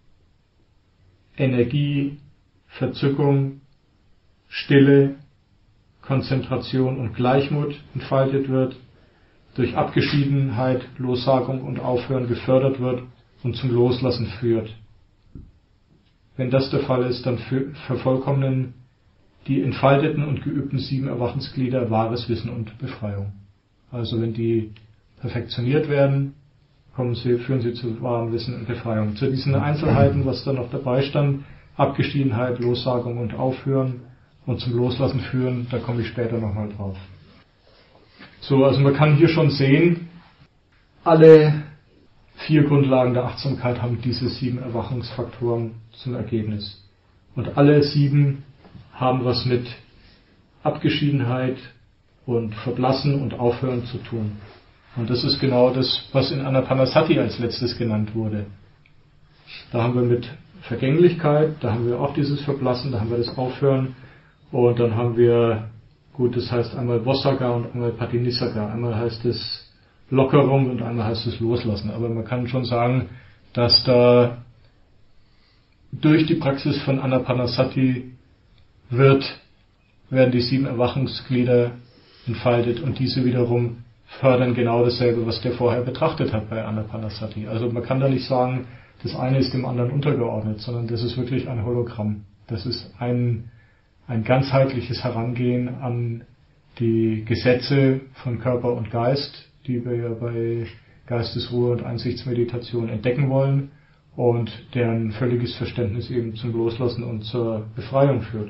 Energie, Verzückung, Stille, Konzentration und Gleichmut entfaltet wird, durch Abgeschiedenheit, Lossagung und Aufhören gefördert wird und zum Loslassen führt. Wenn das der Fall ist, dann vervollkommnen die entfalteten und geübten sieben Erwachensglieder wahres Wissen und Befreiung. Also wenn die perfektioniert werden, kommen sie, führen sie zu wahrem Wissen und Befreiung. Zu diesen Einzelheiten, was da noch dabei stand, Abgeschiedenheit, Lossagung und Aufhören und zum Loslassen führen, da komme ich später nochmal drauf. So, also man kann hier schon sehen, alle vier Grundlagen der Achtsamkeit haben diese sieben Erwachungsfaktoren zum Ergebnis. Und alle sieben haben was mit Abgeschiedenheit und Verblassen und Aufhören zu tun. Und das ist genau das, was in Anapanasati als letztes genannt wurde. Da haben wir mit Vergänglichkeit, da haben wir auch dieses Verblassen, da haben wir das Aufhören und dann haben wir, gut, das heißt einmal Vossaga und einmal Patinissaga. Einmal heißt es Lockerung und einmal heißt es Loslassen. Aber man kann schon sagen, dass da durch die Praxis von Anapanasati wird, werden die sieben Erwachungsglieder entfaltet und diese wiederum fördern genau dasselbe, was der vorher betrachtet hat bei Anapanasati. Also man kann da nicht sagen, das eine ist dem anderen untergeordnet, sondern das ist wirklich ein Hologramm. Das ist ein, ein ganzheitliches Herangehen an die Gesetze von Körper und Geist, die wir ja bei Geistesruhe und Einsichtsmeditation entdecken wollen und deren völliges Verständnis eben zum Loslassen und zur Befreiung führt.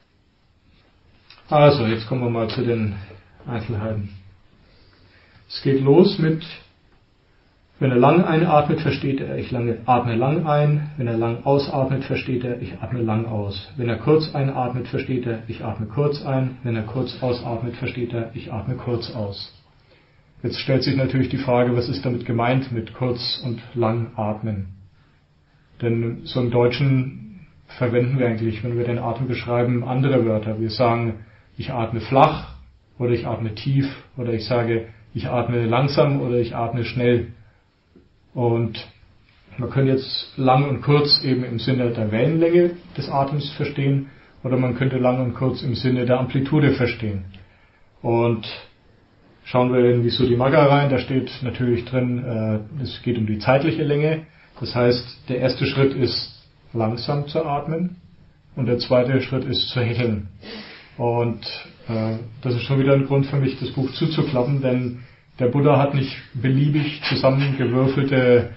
Also, jetzt kommen wir mal zu den Einzelheiten. Es geht los mit, wenn er lang einatmet, versteht er, ich lange, atme lang ein. Wenn er lang ausatmet, versteht er, ich atme lang aus. Wenn er kurz einatmet, versteht er, ich atme kurz ein. Wenn er kurz ausatmet, versteht er, ich atme kurz aus. Jetzt stellt sich natürlich die Frage, was ist damit gemeint mit kurz und lang atmen? Denn so im Deutschen verwenden wir eigentlich, wenn wir den Atem beschreiben, andere Wörter. Wir sagen, ich atme flach oder ich atme tief oder ich sage, ich atme langsam oder ich atme schnell. Und man kann jetzt lang und kurz eben im Sinne der Wellenlänge des Atems verstehen oder man könnte lang und kurz im Sinne der Amplitude verstehen. Und schauen wir in Visuddhimagga rein, da steht natürlich drin, äh, es geht um die zeitliche Länge. Das heißt, der erste Schritt ist langsam zu atmen und der zweite Schritt ist zu hecheln. Und äh, das ist schon wieder ein Grund für mich, das Buch zuzuklappen, denn der Buddha hat nicht beliebig zusammengewürfelte,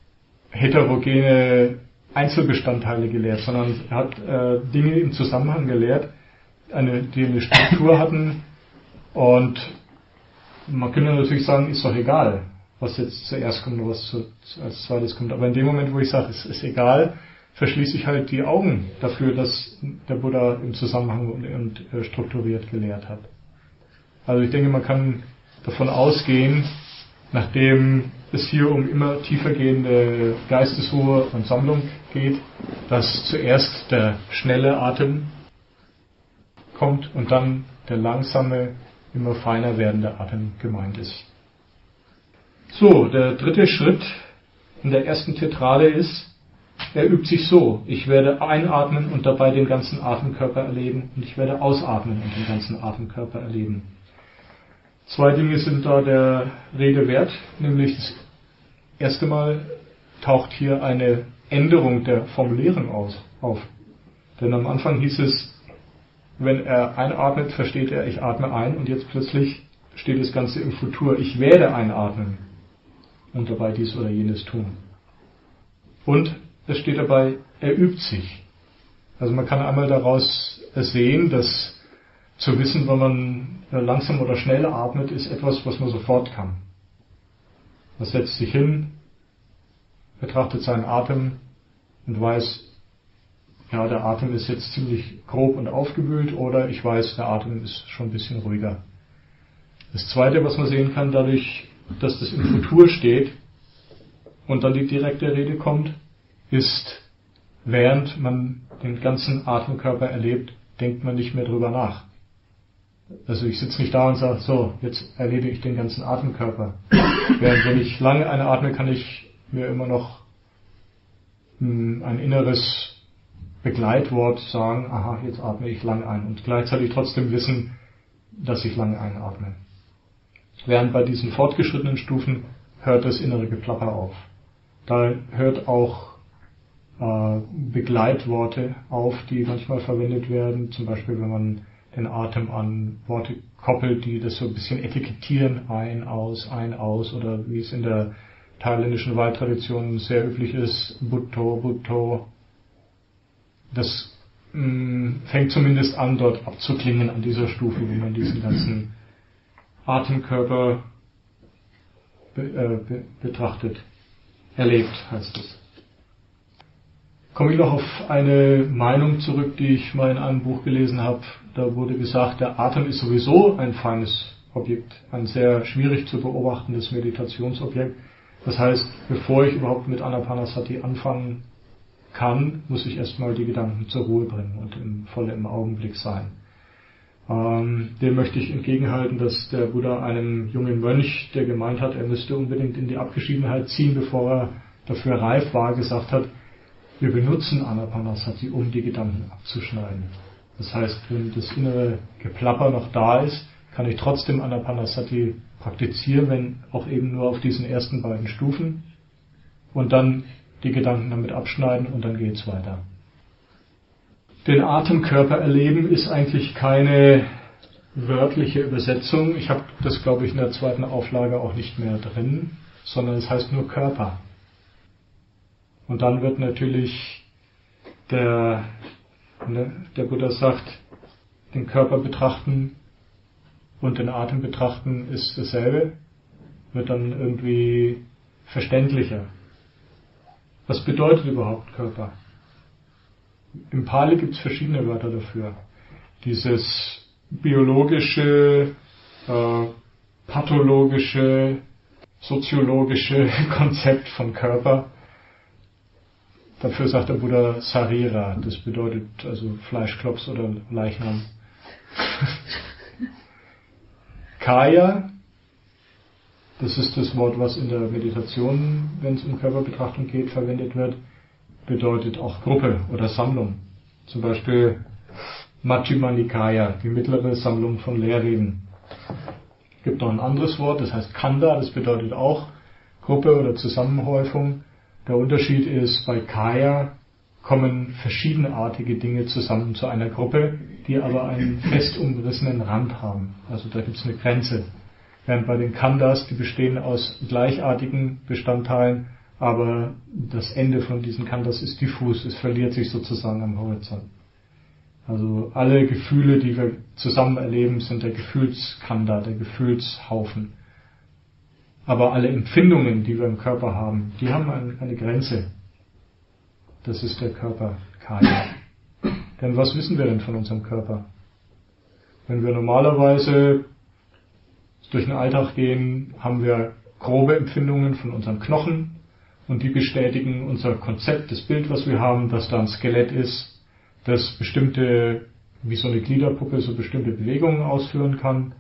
heterogene Einzelbestandteile gelehrt, sondern er hat äh, Dinge im Zusammenhang gelehrt, eine, die eine Struktur hatten. Und man könnte natürlich sagen, ist doch egal, was jetzt zuerst kommt und was zu, als zweites kommt. Aber in dem Moment, wo ich sage, es ist egal, verschließe ich halt die Augen dafür, dass der Buddha im Zusammenhang und, und äh, strukturiert gelehrt hat. Also ich denke, man kann davon ausgehen, nachdem es hier um immer tiefergehende Geistesruhe und Sammlung geht, dass zuerst der schnelle Atem kommt und dann der langsame, immer feiner werdende Atem gemeint ist. So, der dritte Schritt in der ersten Tetrade ist, er übt sich so, ich werde einatmen und dabei den ganzen Atemkörper erleben und ich werde ausatmen und den ganzen Atemkörper erleben. Zwei Dinge sind da der Rede wert, nämlich das erste Mal taucht hier eine Änderung der Formulierung aus, auf. Denn am Anfang hieß es, wenn er einatmet, versteht er, ich atme ein und jetzt plötzlich steht das Ganze im Futur, ich werde einatmen und dabei dies oder jenes tun. Und es steht dabei, er übt sich. Also man kann einmal daraus sehen, dass zu wissen, wann man langsam oder schnell atmet, ist etwas, was man sofort kann. Man setzt sich hin, betrachtet seinen Atem und weiß, ja, der Atem ist jetzt ziemlich grob und aufgewühlt, oder ich weiß, der Atem ist schon ein bisschen ruhiger. Das Zweite, was man sehen kann, dadurch, dass das im Futur steht und dann die direkte Rede kommt, ist, während man den ganzen Atemkörper erlebt, denkt man nicht mehr drüber nach. Also ich sitze nicht da und sage, so, jetzt erlebe ich den ganzen Atemkörper. Während wenn ich lange einatme, kann ich mir immer noch ein inneres Begleitwort sagen, aha, jetzt atme ich lang ein, und gleichzeitig trotzdem wissen, dass ich lang einatme. Während bei diesen fortgeschrittenen Stufen hört das innere Geplapper auf. Da hört auch äh, Begleitworte auf, die manchmal verwendet werden, zum Beispiel wenn man den Atem an Worte koppelt, die das so ein bisschen etikettieren, ein, aus, ein, aus, oder wie es in der thailändischen Waldtradition sehr üblich ist, Butto, Butto. Das mh, fängt zumindest an, dort abzuklingen an dieser Stufe, wo man diesen ganzen Atemkörper be, äh, be, betrachtet, erlebt, heißt es. Komme ich noch auf eine Meinung zurück, die ich mal in einem Buch gelesen habe. Da wurde gesagt, der Atem ist sowieso ein feines Objekt, ein sehr schwierig zu beobachtendes Meditationsobjekt. Das heißt, bevor ich überhaupt mit Anapanasati anfangen kann, muss ich erstmal die Gedanken zur Ruhe bringen und im, voll im Augenblick sein. Ähm, dem möchte ich entgegenhalten, dass der Buddha einem jungen Mönch, der gemeint hat, er müsste unbedingt in die Abgeschiedenheit ziehen, bevor er dafür reif war, gesagt hat, wir benutzen Anapanasati, um die Gedanken abzuschneiden. Das heißt, wenn das innere Geplapper noch da ist, kann ich trotzdem Anapanasati praktizieren, wenn auch eben nur auf diesen ersten beiden Stufen, und dann die Gedanken damit abschneiden, und dann geht's weiter. Den Atemkörper erleben ist eigentlich keine wörtliche Übersetzung. Ich habe das, glaube ich, in der zweiten Auflage auch nicht mehr drin, sondern es heißt nur Körper. Und dann wird natürlich der, der Buddha sagt, den Körper betrachten und den Atem betrachten ist dasselbe, wird dann irgendwie verständlicher. Was bedeutet überhaupt Körper? Im Pali gibt es verschiedene Wörter dafür. Dieses biologische, äh, pathologische, soziologische Konzept von Körper. Dafür sagt der Buddha Sarira, das bedeutet also Fleischklops oder Leichnam. Kaya, das ist das Wort, was in der Meditation, wenn es um Körperbetrachtung geht, verwendet wird, bedeutet auch Gruppe oder Sammlung. Zum Beispiel Majjhima Nikaya, die mittlere Sammlung von Lehrreden. Es gibt noch ein anderes Wort, das heißt Khanda, das bedeutet auch Gruppe oder Zusammenhäufung. Der Unterschied ist, bei Kaya kommen verschiedenartige Dinge zusammen zu einer Gruppe, die aber einen fest umrissenen Rand haben. Also da gibt es eine Grenze. Während bei den Khandas, die bestehen aus gleichartigen Bestandteilen, aber das Ende von diesen Khandas ist diffus, es verliert sich sozusagen am Horizont. Also alle Gefühle, die wir zusammen erleben, sind der Gefühlskanda, der Gefühlshaufen. Aber alle Empfindungen, die wir im Körper haben, die haben eine Grenze. Das ist der Körper, Kaya. Denn was wissen wir denn von unserem Körper? Wenn wir normalerweise durch den Alltag gehen, haben wir grobe Empfindungen von unseren Knochen, und die bestätigen unser Konzept, das Bild, was wir haben, dass da ein Skelett ist, das bestimmte, wie so eine Gliederpuppe, so bestimmte Bewegungen ausführen kann.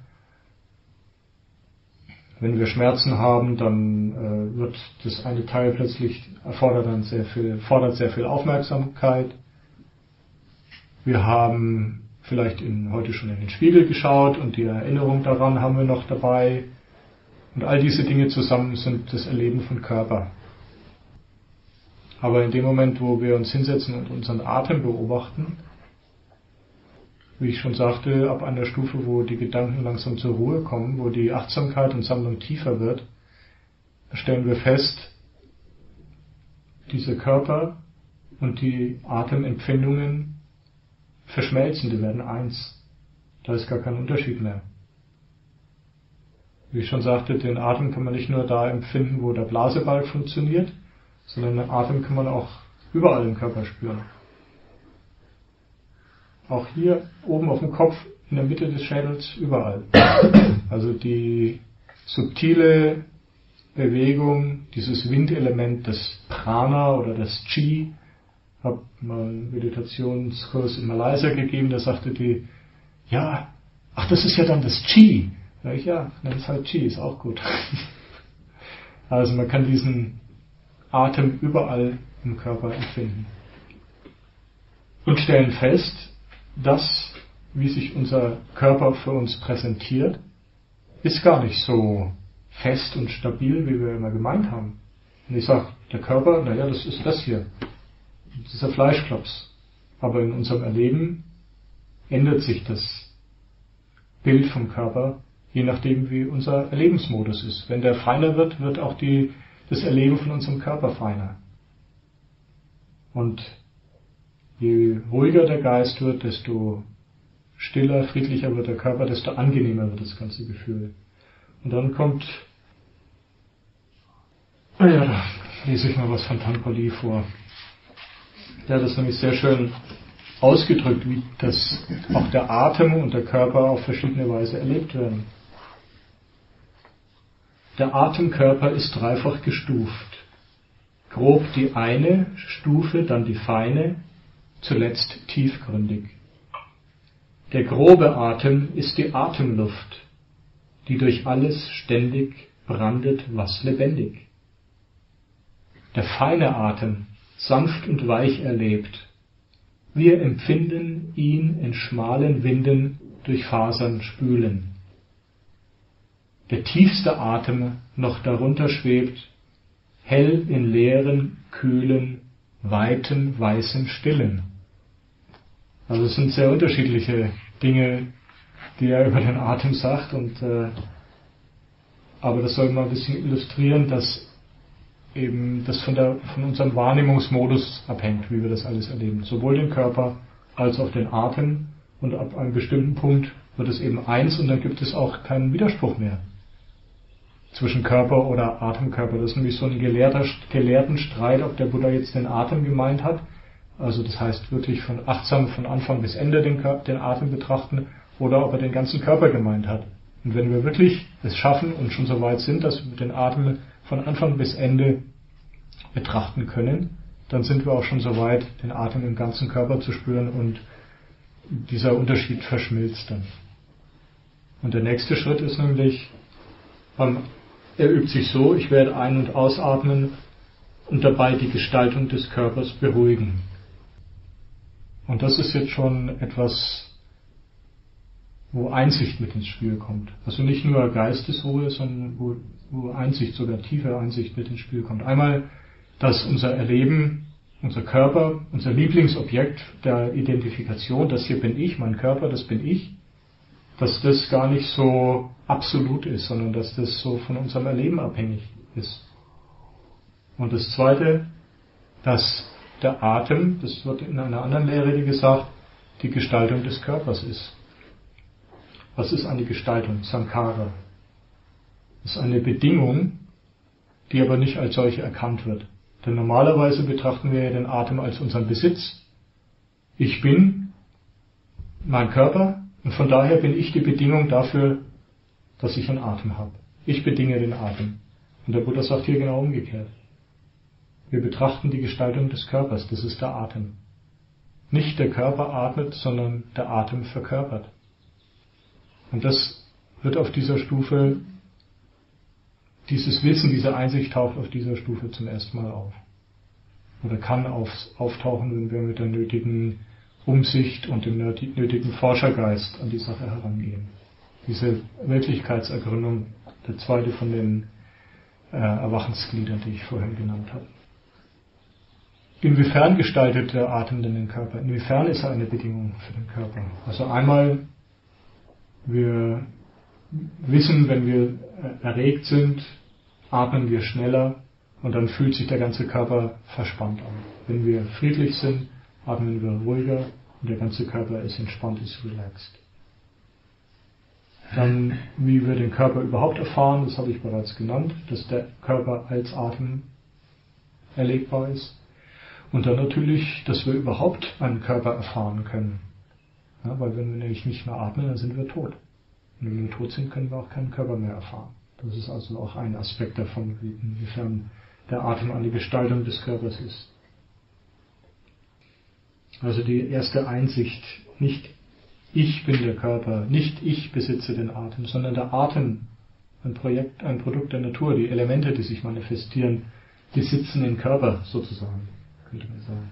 Wenn wir Schmerzen haben, dann äh, wird das eine Teil plötzlich erfordert dann sehr viel, fordert sehr viel Aufmerksamkeit. Wir haben vielleicht in, heute schon in den Spiegel geschaut und die Erinnerung daran haben wir noch dabei. Und all diese Dinge zusammen sind das Erleben von Körper. Aber in dem Moment, wo wir uns hinsetzen und unseren Atem beobachten, wie ich schon sagte, ab einer Stufe, wo die Gedanken langsam zur Ruhe kommen, wo die Achtsamkeit und Sammlung tiefer wird, stellen wir fest, dieser Körper und die Atemempfindungen verschmelzen, die werden eins. Da ist gar kein Unterschied mehr. Wie ich schon sagte, den Atem kann man nicht nur da empfinden, wo der Blasebalg funktioniert, sondern den Atem kann man auch überall im Körper spüren. Auch hier oben auf dem Kopf, in der Mitte des Schädels, überall. Also die subtile Bewegung, dieses Windelement, das Prana oder das Chi. Ich habe mal einen Meditationskurs in Malaysia gegeben, da sagte die, ja, ach, das ist ja dann das Chi. Da ich, ja, dann ist halt Chi, ist auch gut. Also man kann diesen Atem überall im Körper empfinden. Und stellen fest, dass, wie sich unser Körper für uns präsentiert, ist gar nicht so fest und stabil, wie wir immer gemeint haben. Und ich sage, der Körper, naja, das ist das hier. Dieser Fleischklops. Aber in unserem Erleben ändert sich das Bild vom Körper, je nachdem wie unser Erlebensmodus ist. Wenn der feiner wird, wird auch die, das Erleben von unserem Körper feiner. Und je ruhiger der Geist wird, desto stiller, friedlicher wird der Körper, desto angenehmer wird das ganze Gefühl. Und dann kommt, naja, da lese ich mal was von Tankoli vor. Der hat das nämlich sehr schön ausgedrückt, wie das auch der Atem und der Körper auf verschiedene Weise erlebt werden. Der Atemkörper ist dreifach gestuft. Grob die eine Stufe, dann die feine, zuletzt tiefgründig. Der grobe Atem ist die Atemluft, die durch alles ständig brandet, was lebendig. Der feine Atem, sanft und weich erlebt, wir empfinden ihn in schmalen Winden durch Fasern spülen. Der tiefste Atem noch darunter schwebt, hell in leeren, kühlen, weiten, weißen Stillen. Also es sind sehr unterschiedliche Dinge, die er über den Atem sagt, und äh, aber das soll mal ein bisschen illustrieren, dass eben das von, der, von unserem Wahrnehmungsmodus abhängt, wie wir das alles erleben. Sowohl den Körper als auch den Atem, und ab einem bestimmten Punkt wird es eben eins, und dann gibt es auch keinen Widerspruch mehr zwischen Körper oder Atemkörper. Das ist nämlich so ein gelehrter, gelehrten Streit, ob der Buddha jetzt den Atem gemeint hat, also das heißt wirklich von achtsam von Anfang bis Ende den, den Atem betrachten, oder ob er den ganzen Körper gemeint hat. Und wenn wir wirklich es schaffen und schon so weit sind, dass wir den Atem von Anfang bis Ende betrachten können, dann sind wir auch schon so weit, den Atem im ganzen Körper zu spüren, und dieser Unterschied verschmilzt dann. Und der nächste Schritt ist nämlich, er übt sich so, ich werde ein- und ausatmen und dabei die Gestaltung des Körpers beruhigen. Und das ist jetzt schon etwas, wo Einsicht mit ins Spiel kommt. Also nicht nur Geistesruhe, sondern wo, wo Einsicht, sogar tiefe Einsicht mit ins Spiel kommt. Einmal, dass unser Erleben, unser Körper, unser Lieblingsobjekt der Identifikation, das hier bin ich, mein Körper, das bin ich, dass das gar nicht so absolut ist, sondern dass das so von unserem Erleben abhängig ist. Und das Zweite, dass der Atem, das wird in einer anderen Lehre gesagt, die Gestaltung des Körpers ist. Was ist eine Gestaltung? Sankhara. Das ist eine Bedingung, die aber nicht als solche erkannt wird. Denn normalerweise betrachten wir ja den Atem als unseren Besitz. Ich bin mein Körper, und von daher bin ich die Bedingung dafür, dass ich einen Atem habe. Ich bedinge den Atem. Und der Buddha sagt hier genau umgekehrt. Wir betrachten die Gestaltung des Körpers, das ist der Atem. Nicht der Körper atmet, sondern der Atem verkörpert. Und das wird auf dieser Stufe, dieses Wissen, diese Einsicht taucht auf dieser Stufe zum ersten Mal auf. Oder kann auf, auftauchen, wenn wir mit der nötigen Umsicht und dem nötigen Forschergeist an die Sache herangehen. Diese Wirklichkeitsergründung, der zweite von den äh, Erwachensgliedern, die ich vorhin genannt habe. Inwiefern gestaltet der Atem denn den Körper? Inwiefern ist er eine Bedingung für den Körper? Also einmal, wir wissen, wenn wir erregt sind, atmen wir schneller Und dann fühlt sich der ganze Körper verspannt an. Wenn wir friedlich sind, atmen wir ruhiger und der ganze Körper ist entspannt, ist relaxed. Dann, wie wir den Körper überhaupt erfahren, das habe ich bereits genannt, dass der Körper als Atem erlebbar ist. Und dann natürlich, dass wir überhaupt einen Körper erfahren können. Ja, weil wenn wir nämlich nicht mehr atmen, dann sind wir tot. Und wenn wir tot sind, können wir auch keinen Körper mehr erfahren. Das ist also auch ein Aspekt davon, inwiefern der Atem eine Gestaltung des Körpers ist. Also die erste Einsicht, nicht ich bin der Körper, nicht ich besitze den Atem, sondern der Atem, ein Projekt, ein Produkt der Natur, die Elemente, die sich manifestieren, besitzen den Körper sozusagen, könnte man sagen.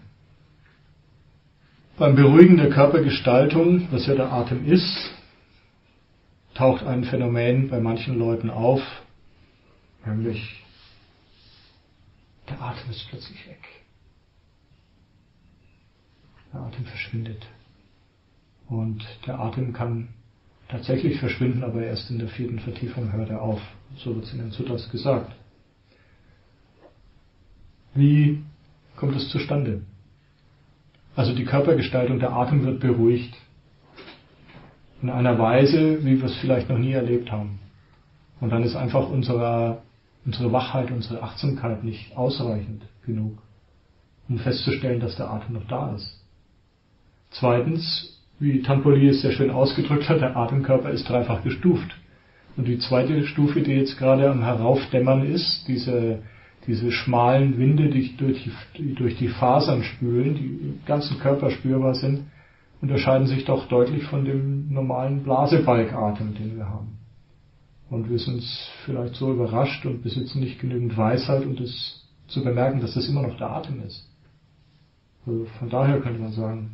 Beim Beruhigen der Körpergestaltung, was ja der Atem ist, taucht ein Phänomen bei manchen Leuten auf, nämlich der Atem ist plötzlich weg. Der Atem verschwindet. Und der Atem kann tatsächlich verschwinden, aber erst in der vierten Vertiefung hört er auf. So wird es in den Suttas gesagt. Wie kommt es zustande? Also die Körpergestaltung, der Atem wird beruhigt. In einer Weise, wie wir es vielleicht noch nie erlebt haben. Und dann ist einfach unsere, unsere Wachheit, unsere Achtsamkeit nicht ausreichend genug, um festzustellen, dass der Atem noch da ist. Zweitens, wie Tanpoli es sehr schön ausgedrückt hat, der Atemkörper ist dreifach gestuft. Und die zweite Stufe, die jetzt gerade am Heraufdämmern ist, diese, diese schmalen Winde, die durch die, die durch die Fasern spülen, die im ganzen Körper spürbar sind, unterscheiden sich doch deutlich von dem normalen Blasebalgatem, den wir haben. Und wir sind vielleicht so überrascht und besitzen nicht genügend Weisheit, um das zu bemerken, dass das immer noch der Atem ist. Also von daher könnte man sagen.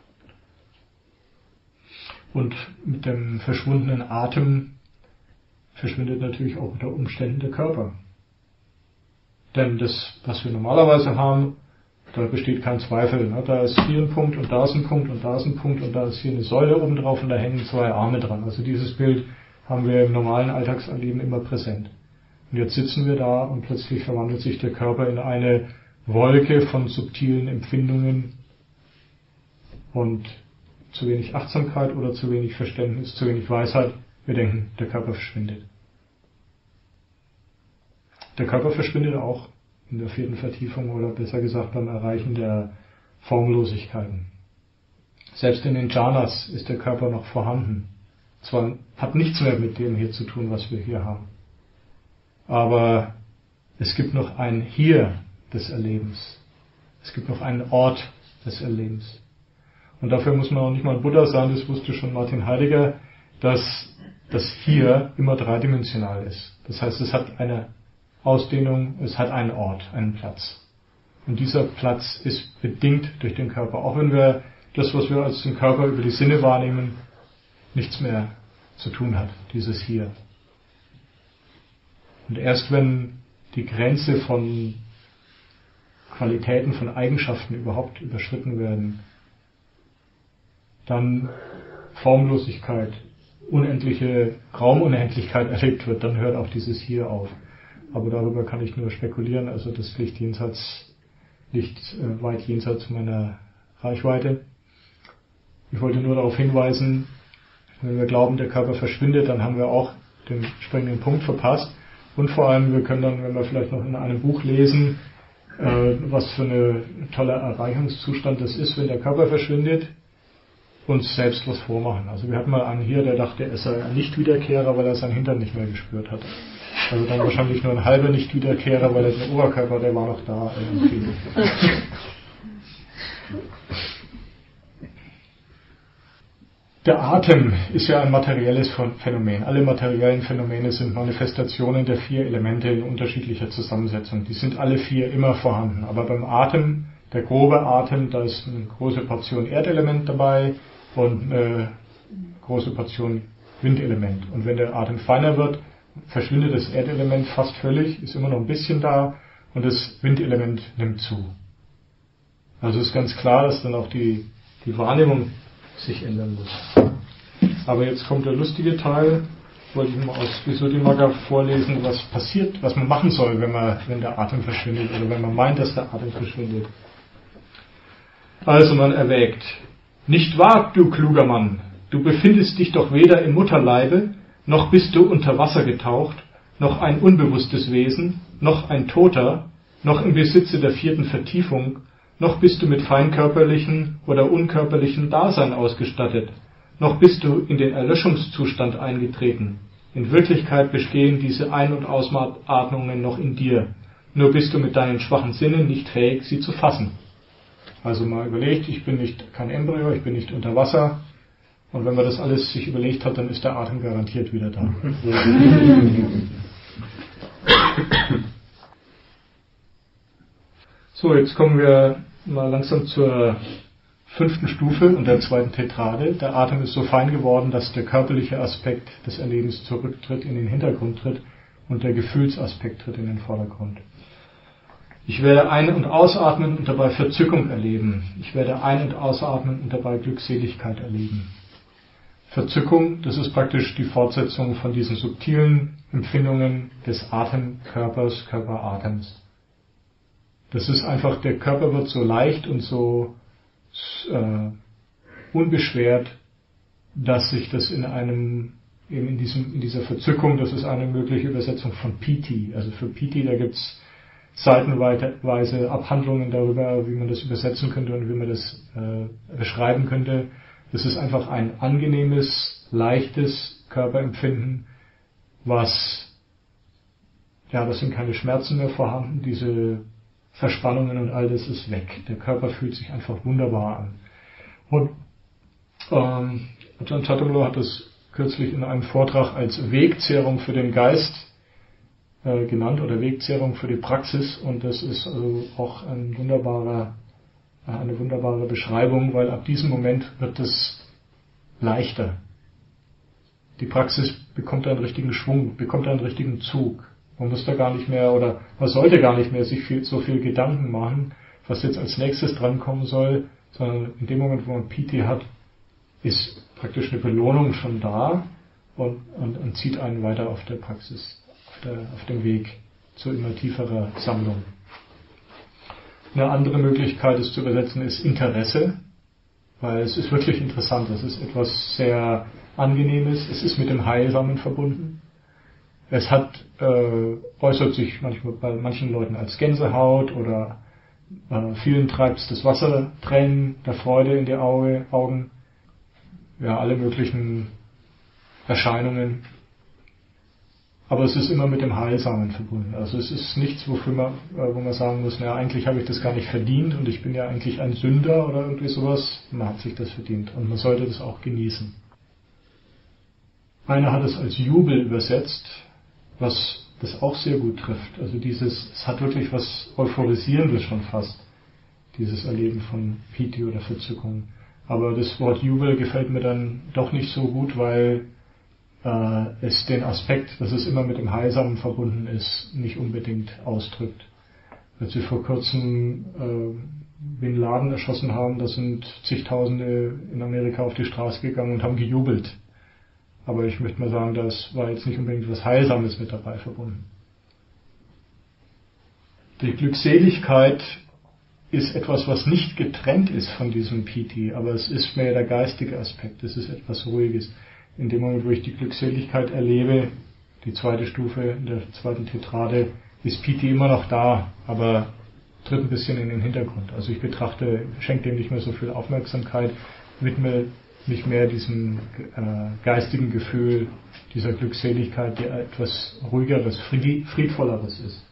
Und mit dem verschwundenen Atem verschwindet natürlich auch unter Umständen der Körper. Denn das, was wir normalerweise haben, da besteht kein Zweifel. Ne? Da ist hier ein Punkt und da ist ein Punkt und da ist ein Punkt und da ist hier eine Säule oben drauf und da hängen zwei Arme dran. Also dieses Bild haben wir im normalen Alltagserleben immer präsent. Und jetzt sitzen wir da und plötzlich verwandelt sich der Körper in eine Wolke von subtilen Empfindungen und zu wenig Achtsamkeit oder zu wenig Verständnis, zu wenig Weisheit. Wir denken, der Körper verschwindet. Der Körper verschwindet auch in der vierten Vertiefung oder besser gesagt beim Erreichen der Formlosigkeiten. Selbst in den Jhanas ist der Körper noch vorhanden. Zwar hat nichts mehr mit dem hier zu tun, was wir hier haben. Aber es gibt noch ein Hier des Erlebens. Es gibt noch einen Ort des Erlebens. Und dafür muss man auch nicht mal ein Buddha sein, das wusste schon Martin Heidegger, dass das Hier immer dreidimensional ist. Das heißt, es hat eine Ausdehnung, es hat einen Ort, einen Platz. Und dieser Platz ist bedingt durch den Körper. Auch wenn wir das, was wir als den Körper über die Sinne wahrnehmen, nichts mehr zu tun hat, dieses Hier. Und erst wenn die Grenze von Qualitäten, von Eigenschaften überhaupt überschritten werden, dann Formlosigkeit, unendliche Raumunendlichkeit erlebt wird, dann hört auch dieses Hier auf. Aber darüber kann ich nur spekulieren, also das liegt jenseits, liegt äh, weit jenseits meiner Reichweite. Ich wollte nur darauf hinweisen, wenn wir glauben, der Körper verschwindet, dann haben wir auch den springenden Punkt verpasst. Und vor allem, wir können dann, wenn wir vielleicht noch in einem Buch lesen, äh, was für ein toller Erreichungszustand das ist, wenn der Körper verschwindet, uns selbst was vormachen. Also wir hatten mal einen hier, der dachte, er sei ein Nichtwiederkehrer, weil er seinen Hintern nicht mehr gespürt hat. Also dann wahrscheinlich nur ein halber Nichtwiederkehrer, weil er den Oberkörper, der war noch da. Irgendwie. Der Atem ist ja ein materielles Phänomen. Alle materiellen Phänomene sind Manifestationen der vier Elemente in unterschiedlicher Zusammensetzung. Die sind alle vier immer vorhanden. Aber beim Atem, der grobe Atem, da ist eine große Portion Erdelement dabei und eine große Portion Windelement. Und wenn der Atem feiner wird, verschwindet das Erdelement fast völlig, ist immer noch ein bisschen da und das Windelement nimmt zu. Also ist ganz klar, dass dann auch die, die Wahrnehmung sich ändern muss. Aber jetzt kommt der lustige Teil. wollte ich mal aus Visuddhimagga vorlesen, was passiert, was man machen soll, wenn man, wenn der Atem verschwindet oder wenn man meint, dass der Atem verschwindet. Also man erwägt, nicht wahr, du kluger Mann, du befindest dich doch weder im Mutterleibe, noch bist du unter Wasser getaucht, noch ein unbewusstes Wesen, noch ein Toter, noch im Besitze der vierten Vertiefung, noch bist du mit feinkörperlichen oder unkörperlichen Dasein ausgestattet, noch bist du in den Erlöschungszustand eingetreten. In Wirklichkeit bestehen diese Ein- und Ausatmungen noch in dir, nur bist du mit deinen schwachen Sinnen nicht fähig, sie zu fassen. Also mal überlegt, ich bin nicht kein Embryo, ich bin nicht unter Wasser, und wenn man das alles sich überlegt hat, dann ist der Atem garantiert wieder da. So, jetzt kommen wir mal langsam zur fünften Stufe und der zweiten Tetrade. Der Atem ist so fein geworden, dass der körperliche Aspekt des Erlebens zurücktritt, in den Hintergrund tritt und der Gefühlsaspekt tritt in den Vordergrund. Ich werde ein- und ausatmen und dabei Verzückung erleben. Ich werde ein- und ausatmen und dabei Glückseligkeit erleben. Verzückung, das ist praktisch die Fortsetzung von diesen subtilen Empfindungen des Atemkörpers, Körperatems. Das ist einfach, der Körper wird so leicht und so äh, unbeschwert, dass sich das in einem, eben in diesem, in dieser Verzückung, das ist eine mögliche Übersetzung von Piti. Also für Piti, da gibt's seitenweise Abhandlungen darüber, wie man das übersetzen könnte und wie man das äh, beschreiben könnte. Das ist einfach ein angenehmes, leichtes Körperempfinden, was, ja, das sind keine Schmerzen mehr vorhanden, diese Verspannungen und all das ist weg. Der Körper fühlt sich einfach wunderbar an. Und ähm, Ajahn Chhattamalo hat das kürzlich in einem Vortrag als Wegzehrung für den Geist äh, genannt oder Wegzehrung für die Praxis, und das ist also auch ein wunderbarer, äh, eine wunderbare Beschreibung, weil ab diesem Moment wird es leichter. Die Praxis bekommt einen richtigen Schwung, bekommt einen richtigen Zug. Man muss da gar nicht mehr, oder man sollte gar nicht mehr sich viel, so viel Gedanken machen, was jetzt als nächstes drankommen soll, sondern in dem Moment, wo man Piti hat, ist praktisch eine Belohnung schon da und, und, und zieht einen weiter auf der Praxis, auf, der, auf dem Weg zu immer tieferer Sammlung. Eine andere Möglichkeit, es zu übersetzen, ist Interesse, weil es ist wirklich interessant, es ist etwas sehr Angenehmes, es ist mit dem Heilsamen verbunden. Es hat, äh, äußert sich manchmal bei manchen Leuten als Gänsehaut oder äh, vielen treibt es das Wasser, Tränen der Freude in die Auge, Augen, ja, alle möglichen Erscheinungen. Aber es ist immer mit dem Heilsamen verbunden. Also es ist nichts, wofür man, äh, wo man sagen muss, naja, eigentlich habe ich das gar nicht verdient und ich bin ja eigentlich ein Sünder oder irgendwie sowas. Man hat sich das verdient und man sollte das auch genießen. Einer hat es als Jubel übersetzt, was das auch sehr gut trifft. Also dieses, es hat wirklich was Euphorisierendes schon fast, dieses Erleben von Piti oder Verzückung. Aber das Wort Jubel gefällt mir dann doch nicht so gut, weil äh, es den Aspekt, dass es immer mit dem Heilsamen verbunden ist, nicht unbedingt ausdrückt. Als wir vor kurzem äh, Bin Laden erschossen haben, da sind zigtausende in Amerika auf die Straße gegangen und haben gejubelt. Aber ich möchte mal sagen, das war jetzt nicht unbedingt was Heilsames mit dabei verbunden. Die Glückseligkeit ist etwas, was nicht getrennt ist von diesem Piti, aber es ist mehr der geistige Aspekt, es ist etwas Ruhiges. In dem Moment, wo ich die Glückseligkeit erlebe, die zweite Stufe in der zweiten Tetrade, ist Piti immer noch da, aber tritt ein bisschen in den Hintergrund. Also ich betrachte, schenke dem nicht mehr so viel Aufmerksamkeit, widme mich mehr diesem äh, geistigen Gefühl, dieser Glückseligkeit, die etwas ruhigeres, friedvolleres ist.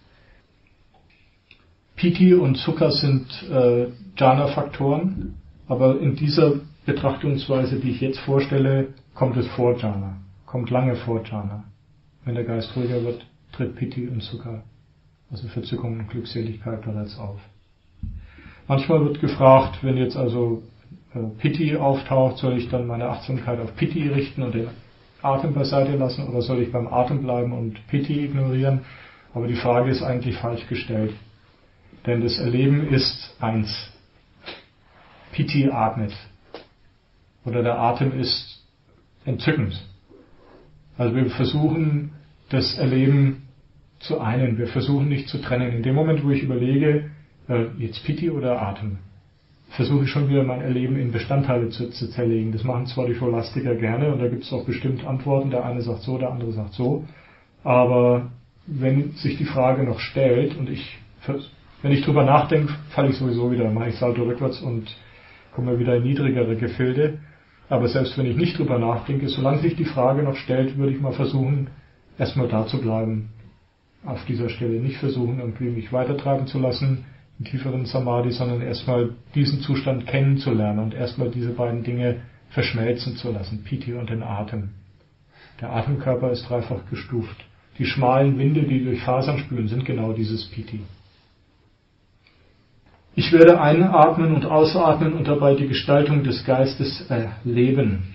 Piti und Sukha sind äh, Jhana-Faktoren, aber in dieser Betrachtungsweise, die ich jetzt vorstelle, kommt es vor Jhana, kommt lange vor Jhana. Wenn der Geist ruhiger wird, tritt Piti und Sukha, also Verzückung und Glückseligkeit, bereits auf. Manchmal wird gefragt, wenn jetzt also Piti auftaucht, soll ich dann meine Achtsamkeit auf Piti richten und den Atem beiseite lassen oder soll ich beim Atem bleiben und Piti ignorieren? Aber die Frage ist eigentlich falsch gestellt. Denn das Erleben ist eins. Piti atmet. Oder der Atem ist entzückend. Also wir versuchen, das Erleben zu einen. Wir versuchen nicht zu trennen. In dem Moment, wo ich überlege, äh, jetzt Piti oder Atem, versuche ich schon wieder mein Erleben in Bestandteile zu, zu zerlegen. Das machen zwar die Scholastiker gerne und da gibt es auch bestimmt Antworten. Der eine sagt so, der andere sagt so. Aber wenn sich die Frage noch stellt und ich, wenn ich drüber nachdenke, falle ich sowieso wieder, mache ich Salto rückwärts und komme wieder in niedrigere Gefilde. Aber selbst wenn ich nicht drüber nachdenke, solange sich die Frage noch stellt, würde ich mal versuchen, erstmal da zu bleiben. Auf dieser Stelle nicht versuchen, irgendwie mich weitertreiben zu lassen, im tieferen Samadhi, sondern erstmal diesen Zustand kennenzulernen und erstmal diese beiden Dinge verschmelzen zu lassen, Piti und den Atem. Der Atemkörper ist dreifach gestuft. Die schmalen Winde, die durch Fasern spülen, sind genau dieses Piti. Ich werde einatmen und ausatmen und dabei die Gestaltung des Geistes erleben.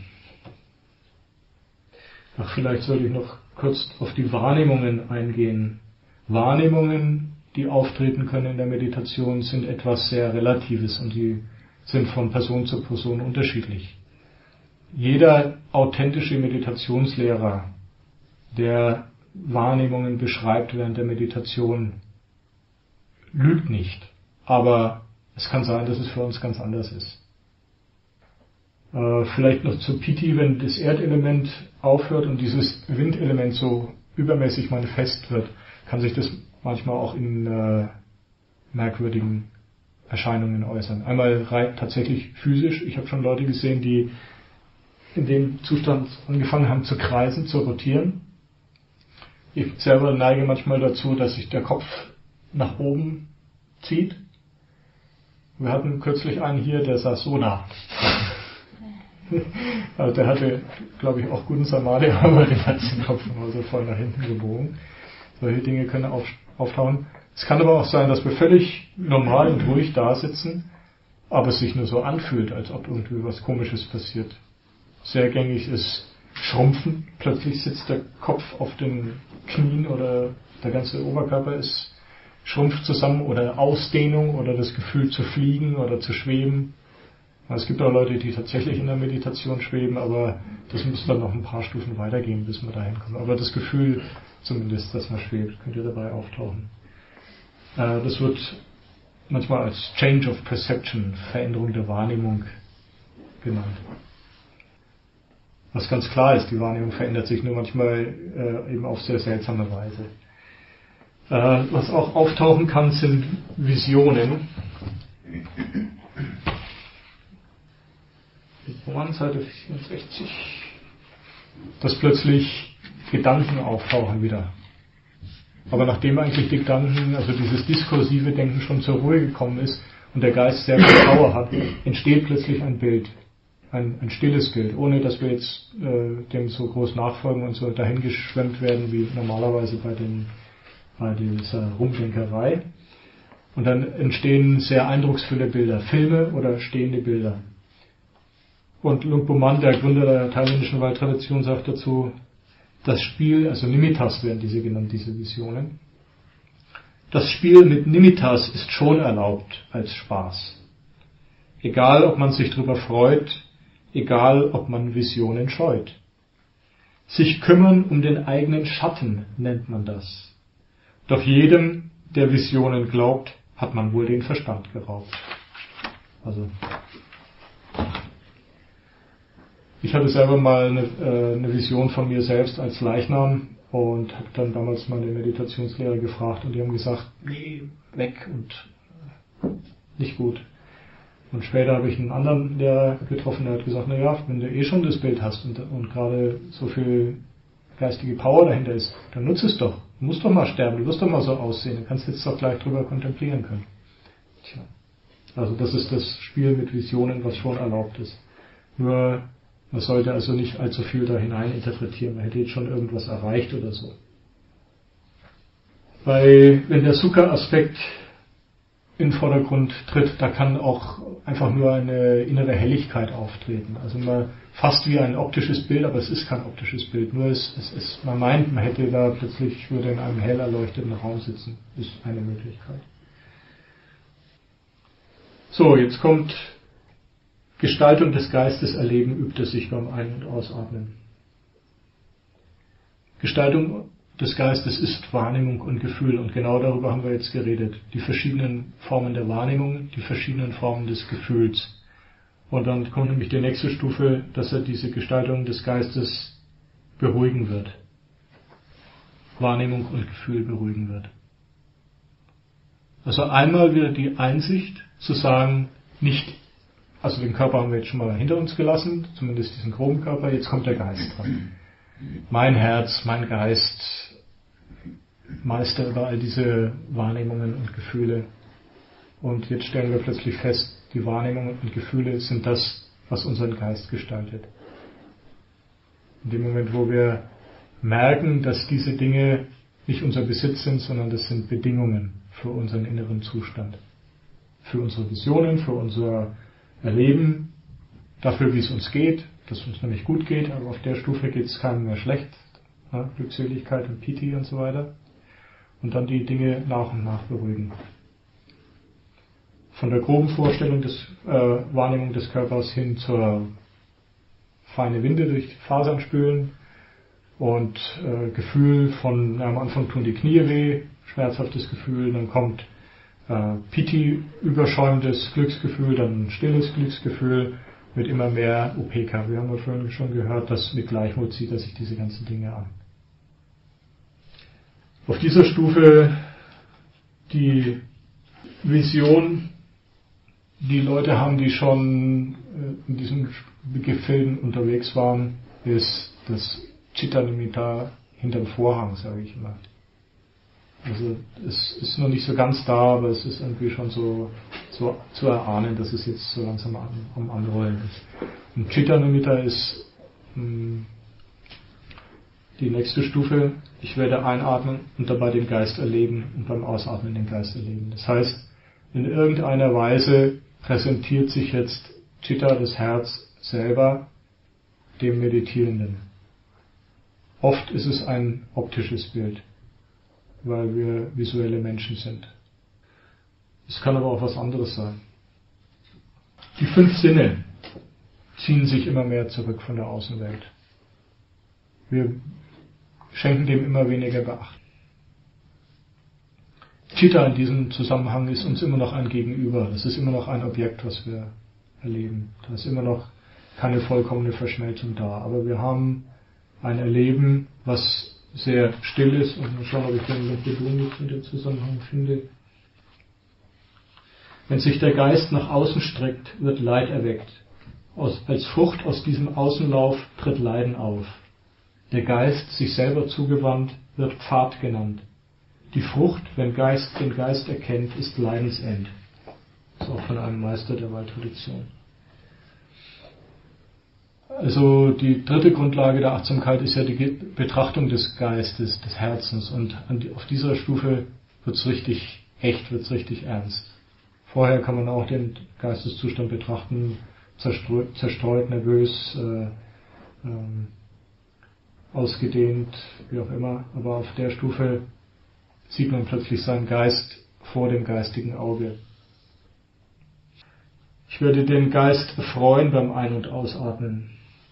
Ach, vielleicht sollte ich noch kurz auf die Wahrnehmungen eingehen. Wahrnehmungen, die auftreten können in der Meditation, sind etwas sehr Relatives und die sind von Person zu Person unterschiedlich. Jeder authentische Meditationslehrer, der Wahrnehmungen beschreibt während der Meditation, lügt nicht. Aber es kann sein, dass es für uns ganz anders ist. Äh, vielleicht noch zu Piti, wenn das Erdelement aufhört und dieses Windelement so übermäßig manifest wird, kann sich das manchmal auch in äh, merkwürdigen Erscheinungen äußern. Einmal rein tatsächlich physisch. Ich habe schon Leute gesehen, die in dem Zustand angefangen haben zu kreisen, zu rotieren. Ich selber neige manchmal dazu, dass sich der Kopf nach oben zieht. Wir hatten kürzlich einen hier, der saß so nah. Also der hatte, glaube ich, auch guten Samadhi, aber den hat den Kopf immer so voll nach hinten gebogen. Solche Dinge können auf, auftauchen. Es kann aber auch sein, dass wir völlig normal und ruhig da sitzen, aber es sich nur so anfühlt, als ob irgendwie was Komisches passiert. Sehr gängig ist Schrumpfen. Plötzlich sitzt der Kopf auf den Knien oder der ganze Oberkörper ist schrumpft zusammen oder Ausdehnung oder das Gefühl zu fliegen oder zu schweben. Es gibt auch Leute, die tatsächlich in der Meditation schweben, aber das muss dann noch ein paar Stufen weitergehen, bis man dahin kommt. Aber das Gefühl zumindest, dass man schwebt, könnte dabei auftauchen. Das wird manchmal als Change of Perception, Veränderung der Wahrnehmung genannt. Was ganz klar ist, die Wahrnehmung verändert sich nur manchmal eben auf sehr seltsame Weise. Was auch auftauchen kann, sind Visionen. Seite vierundsechzig. Dass plötzlich Gedanken auftauchen wieder. Aber nachdem eigentlich die Gedanken, also dieses diskursive Denken schon zur Ruhe gekommen ist und der Geist sehr viel Power hat, entsteht plötzlich ein Bild. Ein, ein stilles Bild, ohne dass wir jetzt äh, dem so groß nachfolgen und so dahingeschwemmt werden, wie normalerweise bei den bei dieser Rumdenkerei. Und dann entstehen sehr eindrucksvolle Bilder, Filme oder stehende Bilder. Und Luang Pu Man, der Gründer der thailändischen Waldtradition, sagt dazu, das Spiel, also Nimittas werden diese genannt, diese Visionen. Das Spiel mit Nimittas ist schon erlaubt als Spaß. Egal, ob man sich darüber freut, egal, ob man Visionen scheut. Sich kümmern um den eigenen Schatten nennt man das. Doch jedem, der Visionen glaubt, hat man wohl den Verstand geraubt. Also, ich hatte selber mal eine, äh, eine Vision von mir selbst als Leichnam und habe dann damals meine Meditationslehrer gefragt und die haben gesagt, nee, weg und äh, nicht gut. Und später habe ich einen anderen Lehrer getroffen, der hat gesagt, na ja, wenn du eh schon das Bild hast und, und gerade so viel geistige Power dahinter ist, dann nutze es doch. Du musst doch mal sterben, du wirst doch mal so aussehen, du kannst jetzt doch gleich drüber kontemplieren können. Tja. Also das ist das Spiel mit Visionen, was schon erlaubt ist. Nur, man sollte also nicht allzu viel da hinein interpretieren, man hätte jetzt schon irgendwas erreicht oder so. Weil, wenn der Sukha-Aspekt in den Vordergrund tritt, da kann auch einfach nur eine innere Helligkeit auftreten. Also man fast wie ein optisches Bild, aber es ist kein optisches Bild. Nur es, es ist, man meint, man hätte da plötzlich, würde in einem hell erleuchteten Raum sitzen. Ist eine Möglichkeit. So, jetzt kommt Gestaltung des Geistes erleben, übt es sich beim Ein- und Ausatmen. Gestaltung des Geistes ist Wahrnehmung und Gefühl, und genau darüber haben wir jetzt geredet. Die verschiedenen Formen der Wahrnehmung, die verschiedenen Formen des Gefühls. Und dann kommt nämlich die nächste Stufe, dass er diese Gestaltung des Geistes beruhigen wird. Wahrnehmung und Gefühl beruhigen wird. Also einmal wieder die Einsicht zu sagen, nicht, also den Körper haben wir jetzt schon mal hinter uns gelassen, zumindest diesen groben Körper, jetzt kommt der Geist dran. Mein Herz, mein Geist, Meister über all diese Wahrnehmungen und Gefühle. Und jetzt stellen wir plötzlich fest, die Wahrnehmungen und Gefühle sind das, was unseren Geist gestaltet. In dem Moment, wo wir merken, dass diese Dinge nicht unser Besitz sind, sondern das sind Bedingungen für unseren inneren Zustand. Für unsere Visionen, für unser Erleben, dafür, wie es uns geht, dass es uns nämlich gut geht, aber auf der Stufe geht es keinem mehr schlecht. Ja, Glückseligkeit und Piti und so weiter. Und dann die Dinge nach und nach beruhigen. Von der groben Vorstellung des äh, Wahrnehmung des Körpers hin zur feine Winde durch die Fasern spülen und äh, Gefühl von, na, am Anfang tun die Knie weh, schmerzhaftes Gefühl, dann kommt äh, Piti, überschäumendes Glücksgefühl, dann ein stilles Glücksgefühl mit immer mehr Upekkha. Wir haben ja vorhin schon gehört, dass mit Gleichmut zieht er sich diese ganzen Dinge an. Auf dieser Stufe die Vision, die Leute haben, die schon in diesen Gefilden unterwegs waren, ist das Chitta-Nimitta hinterm Vorhang, sage ich immer. Also es ist noch nicht so ganz da, aber es ist irgendwie schon so, so zu erahnen, dass es jetzt so langsam am, am Anrollen ist. Und Chitta-Nimitta ist mh, die nächste Stufe. Ich werde einatmen und dabei den Geist erleben und beim Ausatmen den Geist erleben. Das heißt, in irgendeiner Weise präsentiert sich jetzt Chitta, das Herz, selber dem Meditierenden. Oft ist es ein optisches Bild, weil wir visuelle Menschen sind. Es kann aber auch was anderes sein. Die fünf Sinne ziehen sich immer mehr zurück von der Außenwelt. Wir schenken dem immer weniger Beachtung. Chitta in diesem Zusammenhang ist uns immer noch ein Gegenüber. Das ist immer noch ein Objekt, was wir erleben. Da ist immer noch keine vollkommene Verschmelzung da. Aber wir haben ein Erleben, was sehr still ist. Und mal schauen, ob ich den Lepidon jetzt in dem Zusammenhang finde. Wenn sich der Geist nach außen streckt, wird Leid erweckt. Aus, als Frucht aus diesem Außenlauf tritt Leiden auf. Der Geist, sich selber zugewandt, wird Pfad genannt. Die Frucht, wenn Geist den Geist erkennt, ist Leidensend. Das ist auch von einem Meister der Waldtradition. Also die dritte Grundlage der Achtsamkeit ist ja die Betrachtung des Geistes, des Herzens. Und auf dieser Stufe wird es richtig echt, wird es richtig ernst. Vorher kann man auch den Geisteszustand betrachten, zerstreut, zerstreut nervös, äh, ähm, ausgedehnt, wie auch immer. Aber auf der Stufe sieht man plötzlich seinen Geist vor dem geistigen Auge. Ich werde den Geist erfreuen beim Ein- und Ausatmen.